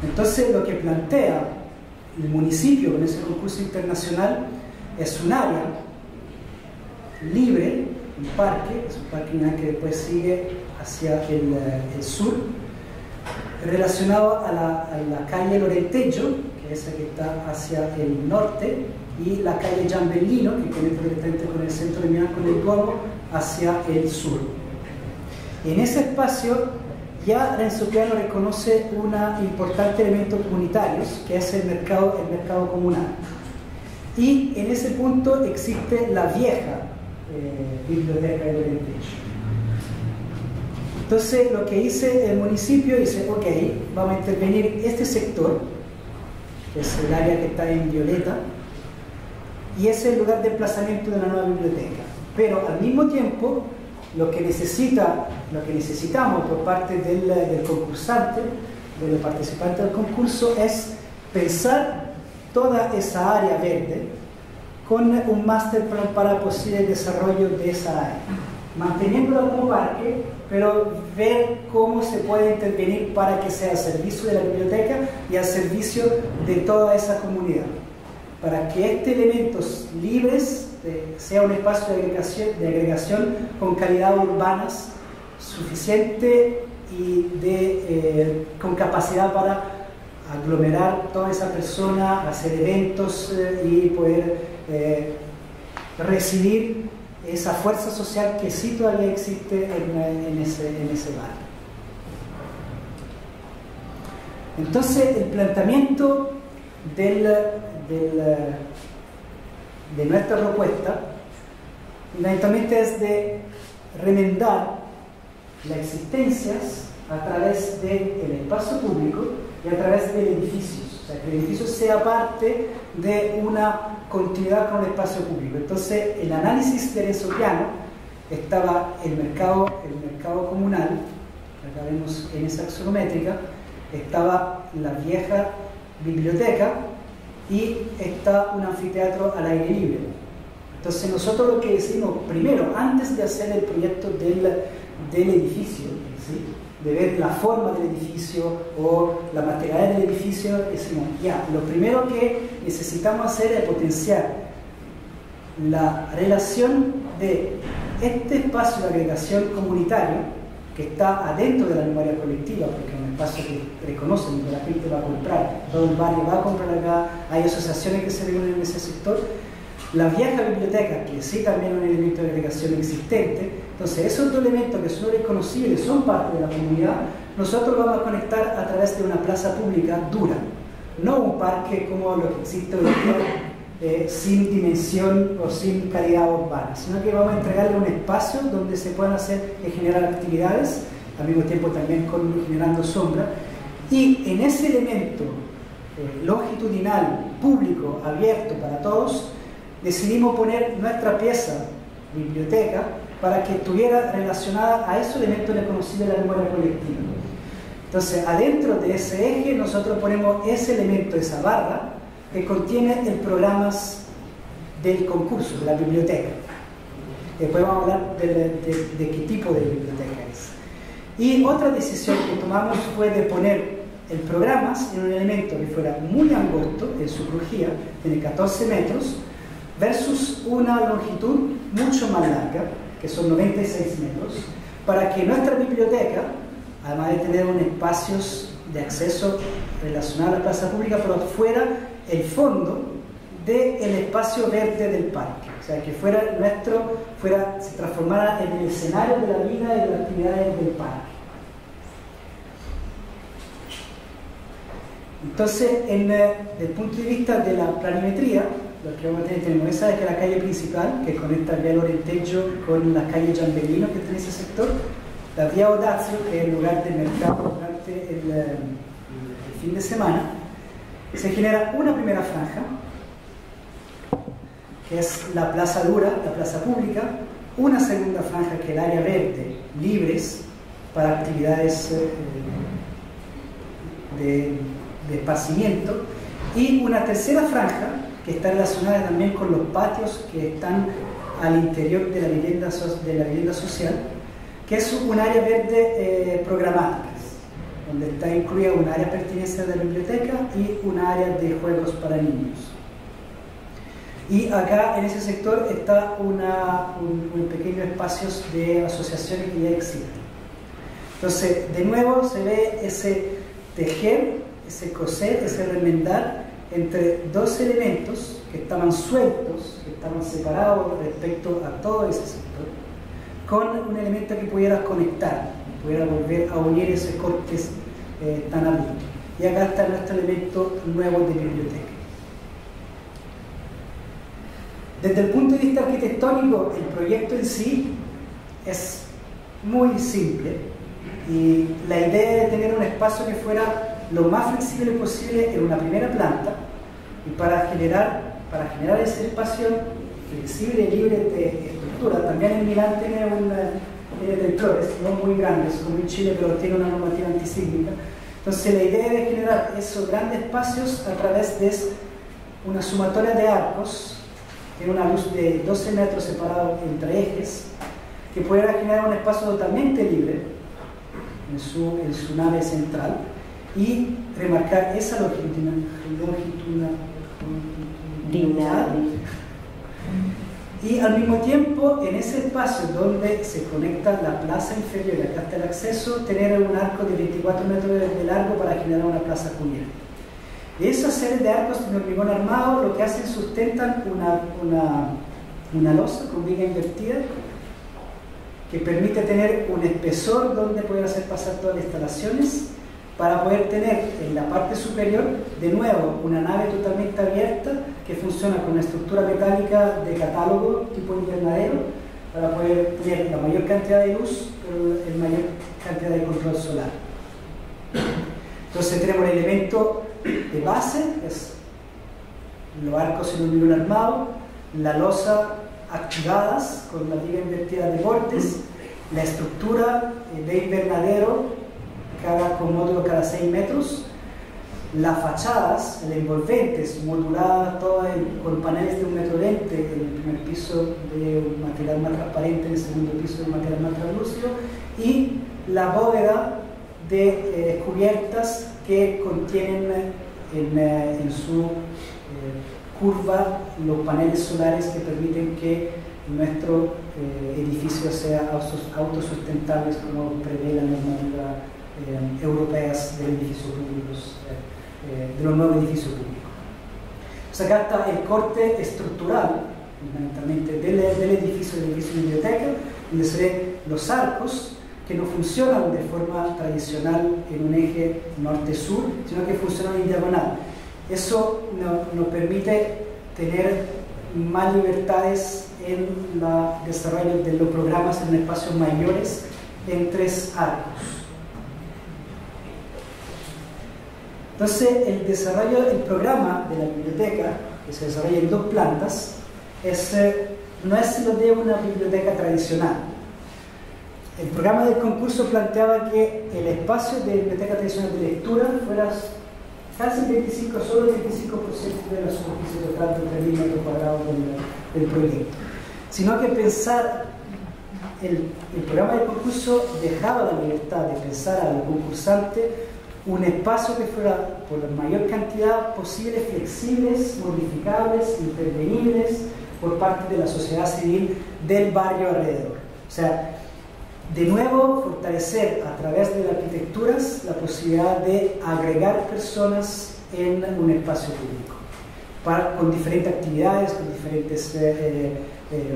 Entonces lo que plantea el municipio con ese concurso internacional es un área libre, un parque, es un parque que después sigue hacia el, el sur, relacionado a la, a la calle Lorentejo, que es esa que está hacia el norte, y la calle Giambellino, que conecta directamente con el centro de Milán, con el Duomo, hacia el sur. En ese espacio ya Renzo Piano reconoce un importante elemento comunitario, que es el mercado, el mercado comunal. Y en ese punto existe la vieja eh, biblioteca de Lorentejo. Entonces lo que dice el municipio, dice, ok, vamos a intervenir este sector, que es el área que está en violeta, y ese es el lugar de emplazamiento de la nueva biblioteca. Pero al mismo tiempo, lo que necesita, lo que necesitamos por parte del, del concursante, del participante del concurso, es pensar toda esa área verde con un master plan para posible desarrollo de esa área, manteniéndola como parque, pero ver cómo se puede intervenir para que sea al servicio de la biblioteca y al servicio de toda esa comunidad, para que este elementos libres eh, sea un espacio de agregación, de agregación con calidad urbanas suficiente y de, eh, con capacidad para aglomerar toda esa persona, hacer eventos eh, y poder eh, recibir esa fuerza social que sí todavía existe en, en, ese, en ese barrio. Entonces el planteamiento del, del, de nuestra propuesta fundamentalmente es de remendar las existencias a través del espacio público y a través del edificio, o sea, que el edificio sea parte de una continuidad con el espacio público. Entonces el análisis de Renzo Piano estaba el mercado, el mercado comunal, acá vemos en esa axonométrica, estaba la vieja biblioteca y está un anfiteatro al aire libre. Entonces nosotros lo que decimos, primero, antes de hacer el proyecto del, del edificio, ¿sí?, de ver la forma del edificio o la materialidad del edificio, decimos, ya, lo primero que necesitamos hacer es potenciar la relación de este espacio de agregación comunitario que está adentro de la memoria colectiva, porque es un espacio que reconocen, que la gente va a comprar, todo el barrio va a comprar acá, hay asociaciones que se reúnen en ese sector. La vieja biblioteca, que sí también es un elemento de agregación existente. Entonces esos dos elementos que son reconocibles, son parte de la comunidad, nosotros vamos a conectar a través de una plaza pública dura, no un parque como lo que existe hoy en día, eh, sin dimensión o sin calidad urbana, sino que vamos a entregarle un espacio donde se puedan hacer y generar actividades, al mismo tiempo también con, generando sombra, y en ese elemento eh, longitudinal, público, abierto para todos, decidimos poner nuestra pieza, biblioteca, para que estuviera relacionada a esos elementos reconocidos de la memoria colectiva. Entonces, adentro de ese eje, nosotros ponemos ese elemento, esa barra, que contiene el programas del concurso, de la biblioteca. Después vamos a hablar de, de, de qué tipo de biblioteca es. Y otra decisión que tomamos fue de poner el programas en un elemento que fuera muy angosto en su crujía, tiene catorce metros, versus una longitud mucho más larga, que son noventa y seis metros, para que nuestra biblioteca, además de tener un espacios de acceso relacionado a la plaza pública, pero fuera el fondo del espacio verde del parque, o sea, que fuera nuestro, fuera, se transformara en el escenario de la vida y de las actividades del parque. Entonces, en, desde el punto de vista de la planimetría, lo que vamos a tener, tenemos esa, es que la calle principal, que conecta el vía Lorentejo con la calle Giambellino, que está en ese sector, la vía Odazio, que es el lugar del mercado durante el, el, el fin de semana, se genera una primera franja, que es la plaza dura, la plaza pública, una segunda franja, que es el área verde, libres, para actividades eh, de, de esparcimiento, y una tercera franja, que está relacionada también con los patios que están al interior de la vivienda, de la vivienda social, que es un área verde eh, programática. donde está incluida un área de pertinencia de la biblioteca y un área de juegos para niños. Y acá en ese sector está una, un, un pequeño espacios de asociaciones que ya existen. Entonces, de nuevo se ve ese tejer, ese coser, ese remendar entre dos elementos que estaban sueltos, que estaban separados respecto a todo ese sector, con un elemento que pudiera conectar, que pudiera volver a unir esos cortes eh, tan abiertos. Y acá está nuestro elemento nuevo de biblioteca. Desde el punto de vista arquitectónico, el proyecto en sí es muy simple y la idea de tener un espacio que fuera lo más flexible posible en una primera planta y para generar, para generar ese espacio flexible y libre de estructura. También en Milán tiene una tiene temblores, no muy grandes como en Chile, pero tiene una normativa antisísmica. Entonces la idea de generar esos grandes espacios a través de una sumatoria de arcos, tiene una luz de doce metros separado entre ejes, que pudiera generar un espacio totalmente libre en su, en su nave central y remarcar esa longitudinalidad. Y al mismo tiempo, en ese espacio donde se conecta la plaza inferior y acá está el acceso, tener un arco de veinticuatro metros de largo para generar una plaza cubierta. Y esas series de arcos de hormigón armado lo que hacen sustentan una, una, una losa con viga invertida que permite tener un espesor donde poder hacer pasar todas las instalaciones para poder tener en la parte superior de nuevo una nave totalmente abierta que funciona con una estructura metálica de catálogo tipo invernadero para poder tener la mayor cantidad de luz pero la mayor cantidad de control solar. Entonces tenemos el elemento de base, que es los arcos en hormigón armado, la losa activadas con la viga invertida de bordes, la estructura de invernadero cada, con módulo cada seis metros, las fachadas, las envolventes, moduladas todas con paneles de un metro veinte, en el primer piso de un material más transparente, en el segundo piso de un material más translúcido, y la bóveda de eh, cubiertas que contienen en, eh, en su eh, curva los paneles solares que permiten que nuestro eh, edificio sea autosustentable como prevé la normativa eh, europeas de edificios públicos, eh, de los nuevos edificios públicos. Pues acá está el corte estructural, fundamentalmente, del, del edificio, del edificio de biblioteca, donde se ven los arcos que no funcionan de forma tradicional en un eje norte-sur, sino que funcionan en diagonal. Eso nos no permite tener más libertades en el desarrollo de los programas en espacios mayores en tres arcos. Entonces, el desarrollo del programa de la biblioteca, que se desarrolla en dos plantas, es, no es lo de una biblioteca tradicional. El programa del concurso planteaba que el espacio de biblioteca tradicional de lectura fuera casi veinticinco, solo el veinticinco por ciento de la superficie total de tres mil metros cuadrados del, del proyecto. Sino que pensar, el, el programa del concurso dejaba la libertad de pensar al concursante un espacio que fuera por la mayor cantidad posible flexibles, modificables, intervenibles por parte de la sociedad civil del barrio alrededor. O sea, de nuevo, fortalecer a través de las arquitecturas la posibilidad de agregar personas en un espacio público, para, con diferentes actividades, con diferentes eh, eh,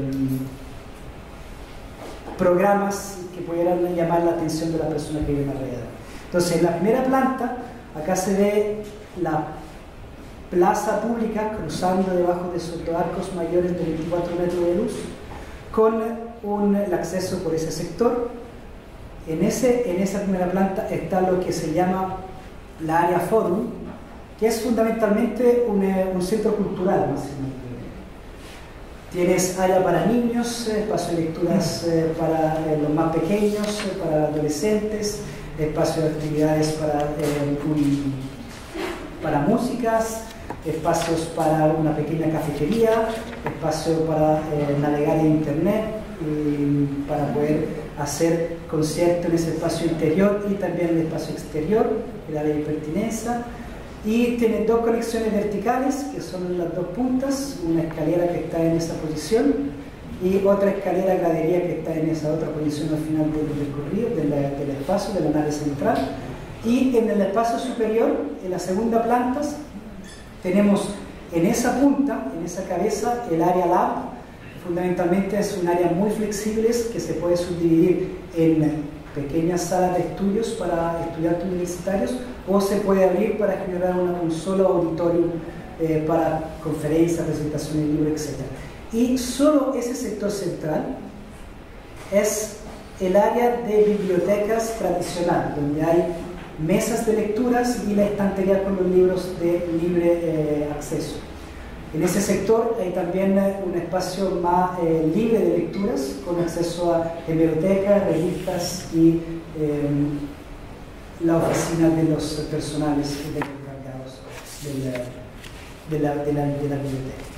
programas que pudieran llamar la atención de la persona que vive alrededor. Entonces, en la primera planta, acá se ve la plaza pública cruzando debajo de esos arcos mayores de veinticuatro metros de luz, con un, el acceso por ese sector. En, ese, en esa primera planta está lo que se llama la área Forum, que es fundamentalmente un, un centro cultural, más o menos. Tienes área para niños, espacio de lecturas eh, para eh, los más pequeños, eh, para adolescentes, espacio de actividades para, eh, un, para músicas, espacios para una pequeña cafetería, espacio para eh, navegar en internet y para poder hacer conciertos en ese espacio interior y también en el espacio exterior, el área de pertinencia. Y tiene dos conexiones verticales, que son las dos puntas, una escalera que está en esa posición y otra escalera gradería que está en esa otra posición al final del recorrido, del, del espacio, de la nave central. Y en el espacio superior, en la segunda planta, tenemos en esa punta, en esa cabeza, el área lab. Fundamentalmente es un área muy flexible que se puede subdividir en pequeñas salas de estudios para estudiantes universitarios o se puede abrir para generar una, un solo auditorio eh, para conferencias, presentaciones de libros, etcétera. Y solo ese sector central es el área de bibliotecas tradicional, donde hay mesas de lecturas y la estantería con los libros de libre eh, acceso. En ese sector hay también un espacio más eh, libre de lecturas, con acceso a bibliotecas, revistas y eh, la oficina de los personales de los encargados de la, de la, de la, de la biblioteca.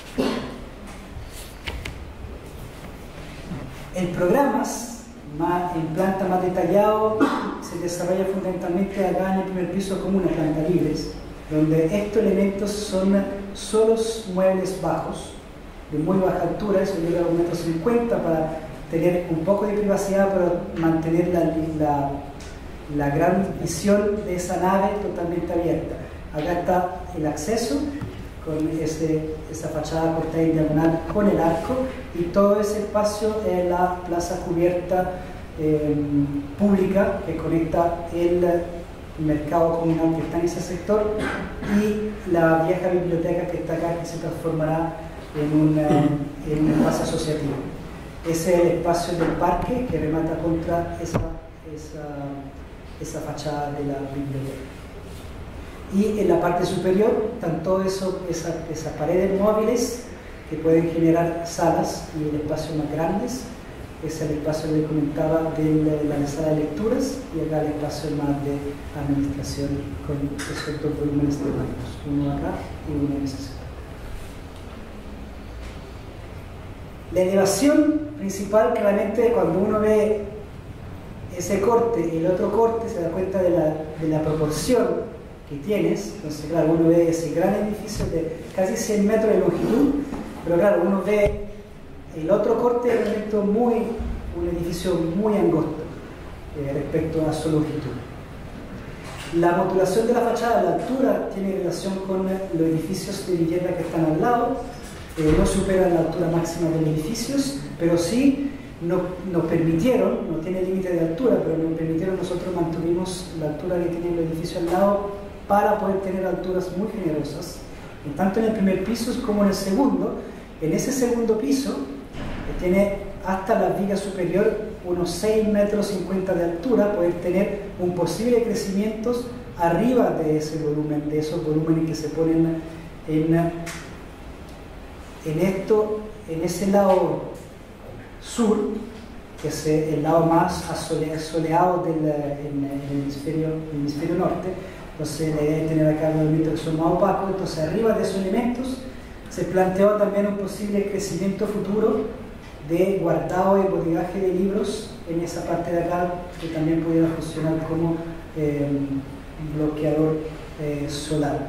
El programa más, en planta más detallado se desarrolla fundamentalmente acá en el primer piso como una planta libre, donde estos elementos son solos muebles bajos, de muy baja altura, eso llega a un metro cincuenta para tener un poco de privacidad, pero mantener la, la, la gran visión de esa nave totalmente abierta. Acá está el acceso, con ese, esa fachada cortada en diagonal con el arco, y todo ese espacio es la plaza cubierta eh, pública que conecta el mercado comunal que está en ese sector y la vieja biblioteca que está acá, que se transformará en, una, en un espacio asociativo. Ese es el espacio del parque que remata contra esa, esa, esa fachada de la biblioteca. Y en la parte superior están todas eso, esa, esas paredes móviles que pueden generar salas y el espacio más grandes. Ese es el espacio que les comentaba de la sala de lecturas, y acá el espacio más de administración con esos dos volúmenes de bancos, uno acá y uno en ese sector. La elevación principal, claramente, cuando uno ve ese corte y el otro corte, se da cuenta de la, de la proporción que tienes. Entonces, claro, uno ve ese gran edificio de casi cien metros de longitud, pero claro, uno ve el otro corte de elemento muy, un edificio muy angosto eh, respecto a su longitud. La modulación de la fachada, la altura, tiene relación con los edificios de vivienda que están al lado. Eh, no superan la altura máxima de los edificios, pero sí nos, nos permitieron, no tiene límite de altura, pero nos permitieron, nosotros mantuvimos la altura que tienen los edificios al lado para poder tener alturas muy generosas, tanto en el primer piso como en el segundo. En ese segundo piso, que tiene hasta la viga superior unos seis metros cincuenta de altura, poder tener un posible crecimiento arriba de ese volumen, de esos volúmenes que se ponen en, en esto, en ese lado sur, que es el lado más soleado del en, en el, hemisferio, el hemisferio norte. Entonces la idea es tener acá los elementos que son más opacos. Entonces arriba de esos elementos se planteó también un posible crecimiento futuro de guardado y bodegaje de libros en esa parte de acá, que también pudiera funcionar como eh, bloqueador eh, solar.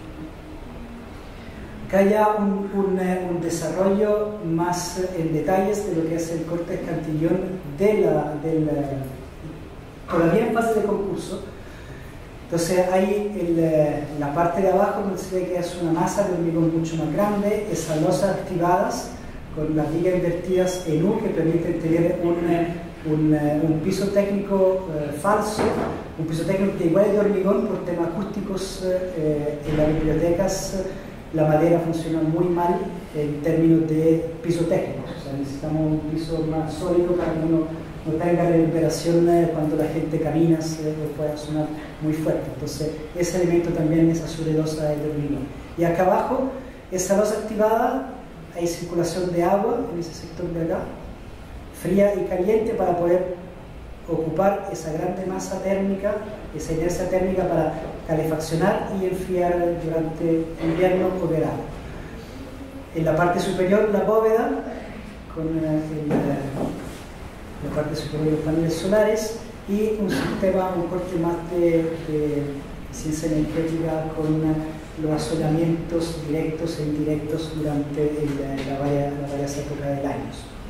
Acá ya un, un, un desarrollo más en detalles de lo que es el corte escantillón de la, de la, todavía en fase de concurso. Entonces hay el, la parte de abajo donde se ve que es una masa de hormigón mucho más grande, esas losas activadas con las vigas invertidas en U que permiten tener un, un, un piso técnico eh, falso, un piso técnico que igual es de hormigón por temas acústicos. Eh, en las bibliotecas la madera funciona muy mal en términos de piso técnico, o sea, necesitamos un piso más sólido para que uno no tenga reverberación cuando la gente camina, se pueda sonar muy fuerte. Entonces ese elemento también, esa sobredosa de hormigón. Y acá abajo, esa losa activada, hay circulación de agua en ese sector de acá, fría y caliente, para poder ocupar esa grande masa térmica, esa inercia térmica para calefaccionar y enfriar durante invierno o verano. En la parte superior, la bóveda, con el, la parte superior de los paneles solares, y un sistema, un corte más de, de eficiencia energética con los asolamientos directos e indirectos durante el, la, varias, las varias épocas del año.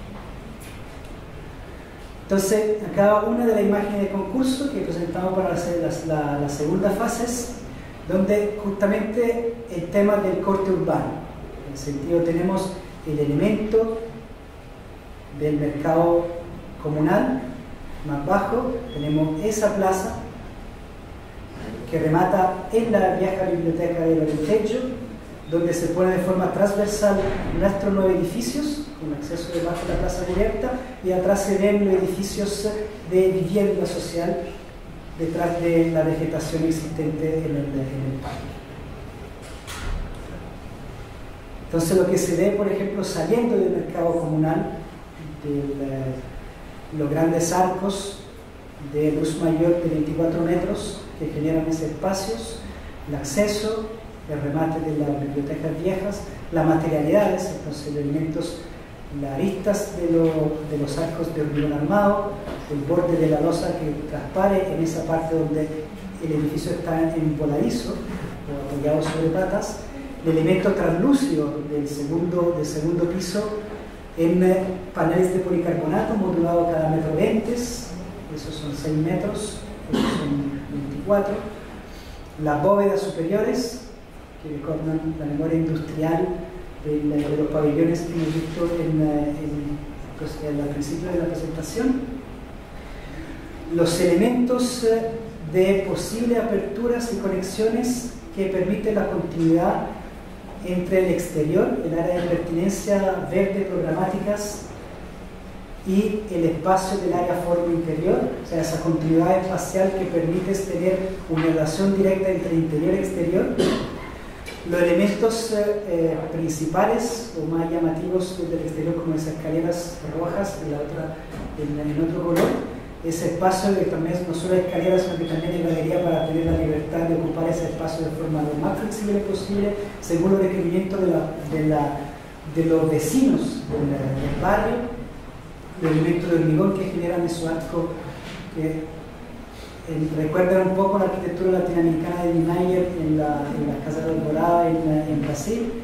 Entonces, acá una de las imágenes de concurso que presentamos para hacer las, la, las segundas fases, donde justamente el tema del corte urbano. En el sentido, tenemos el elemento del mercado comunal más bajo, tenemos esa plaza que remata en la vieja biblioteca de Lorentejo, donde se pone de forma transversal nuestros nueve edificios, con acceso debajo de la plaza cubierta, y atrás se ven los edificios de vivienda social detrás de la vegetación existente en el, en el parque. Entonces lo que se ve, por ejemplo, saliendo del mercado comunal, de los grandes arcos de luz mayor de veinticuatro metros que generan esos espacios, el acceso, el remate de las bibliotecas viejas, las materialidades, entonces los elementos, las aristas de, lo, de los arcos de hormigón armado, el borde de la losa que traspare en esa parte donde el edificio está en voladizo o apoyado sobre patas, el elemento translúcido del segundo, del segundo piso en paneles de policarbonato modulado cada metro veinte, esos son seis metros, esos son veinticuatro, las bóvedas superiores que recordan la memoria industrial de, de los pabellones que hemos visto en, en, pues, en el principio de la presentación, los elementos de posibles aperturas y conexiones que permiten la continuidad entre el exterior, el área de pertinencia verde programáticas y el espacio del área forma interior, o sea, esa continuidad espacial que permite tener una relación directa entre interior y exterior. Los elementos eh, principales o más llamativos del exterior, como esas escaleras rojas y la otra en, en otro color, ese espacio que también no solo escaleras, sino que también hay galería para tener la libertad de ocupar ese espacio de forma lo más flexible posible, según los requerimientos de, la, de, la, de los vecinos del, del barrio, los elementos de hormigón que generan esos arcos que eh, recuerdan un poco la arquitectura latinoamericana de Niemeyer en la, en la Casa de Alborada en, en Brasil.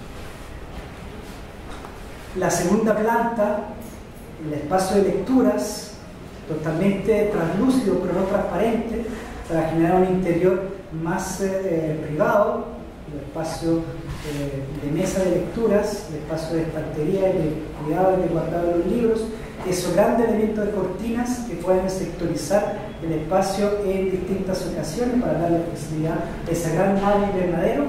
La segunda planta, el espacio de lecturas, totalmente translúcido pero no transparente, para generar un interior más eh, privado, el espacio eh, de mesa de lecturas, el espacio de estantería y de cuidado y de guardado de los libros, esos grandes elementos de cortinas que pueden sectorizar el espacio en distintas ocasiones para darle posibilidad de esa gran nave invernadero,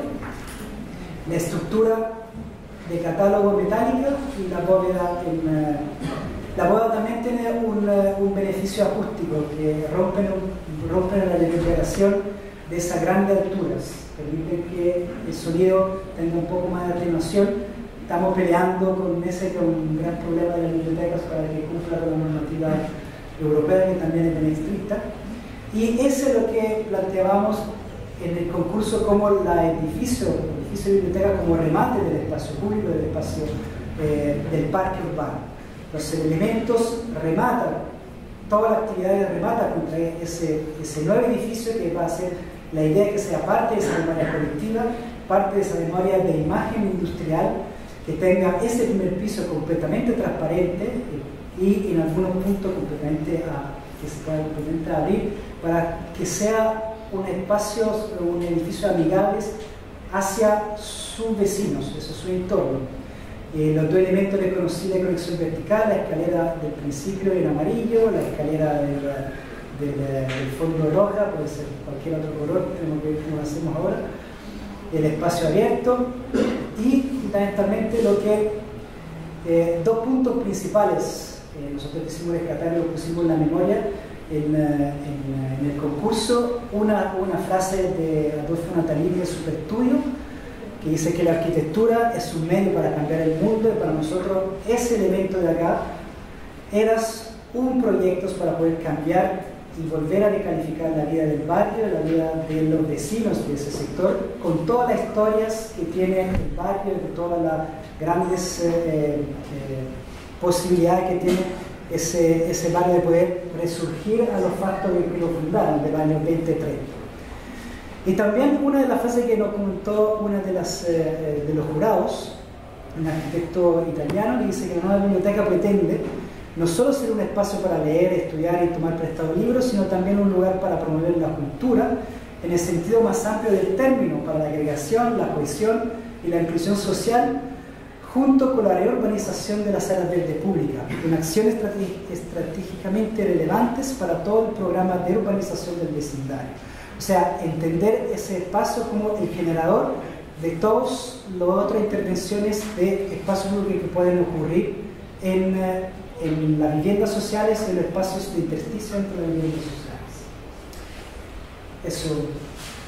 la estructura de catálogo metálica y la bóveda en eh, la bóveda también tiene un, un beneficio acústico que rompen, rompen la reverberación de esas grandes alturas, permiten que el sonido tenga un poco más de atenuación. Estamos peleando con ese, con un gran problema de las bibliotecas para que cumpla con la normativa europea, que también es bien estricta. Y eso es lo que planteábamos en el concurso como la edificio, el edificio de biblioteca como remate del espacio público, del espacio eh, del parque urbano. Los elementos rematan, toda la actividad de remata contra ese, ese nuevo edificio que va a ser la idea que sea parte de esa memoria colectiva, parte de esa memoria de imagen industrial, que tenga ese primer piso completamente transparente y en algunos puntos completamente a, que se pueda completamente abrir, para que sea un espacio, un edificio amigable hacia sus vecinos, hacia su entorno. Eh, los dos elementos que conocí de conexión vertical, la escalera del principio en amarillo, la escalera del, del, del fondo roja, puede ser cualquier otro color, tenemos que ver cómo lo hacemos ahora, el espacio abierto y fundamentalmente lo que, eh, dos puntos principales, eh, nosotros quisimos rescatar y lo pusimos en la memoria, en, en, en el concurso, una, una frase de Adolfo Natalini de Superstudio, que dice que la arquitectura es un medio para cambiar el mundo, y para nosotros ese elemento de acá era un proyecto para poder cambiar y volver a recalificar la vida del barrio, la vida de los vecinos de ese sector, con todas las historias que tiene el barrio, de todas las grandes eh, eh, posibilidades que tiene ese, ese barrio de poder resurgir a los factos que lo fundaron del año veinte treinta. Y también una de las frases que nos comentó una de, las, eh, de los jurados, un arquitecto italiano, que dice que la nueva biblioteca pretende no solo ser un espacio para leer, estudiar y tomar prestado libros, sino también un lugar para promover la cultura en el sentido más amplio del término, para la agregación, la cohesión y la inclusión social, junto con la reurbanización de las áreas verdes públicas, con acciones estratégicamente relevantes para todo el programa de urbanización del vecindario. O sea, entender ese espacio como el generador de todas las otras intervenciones de espacios públicos que pueden ocurrir en, en las viviendas sociales y en los espacios de intersticio entre las viviendas sociales. Eso.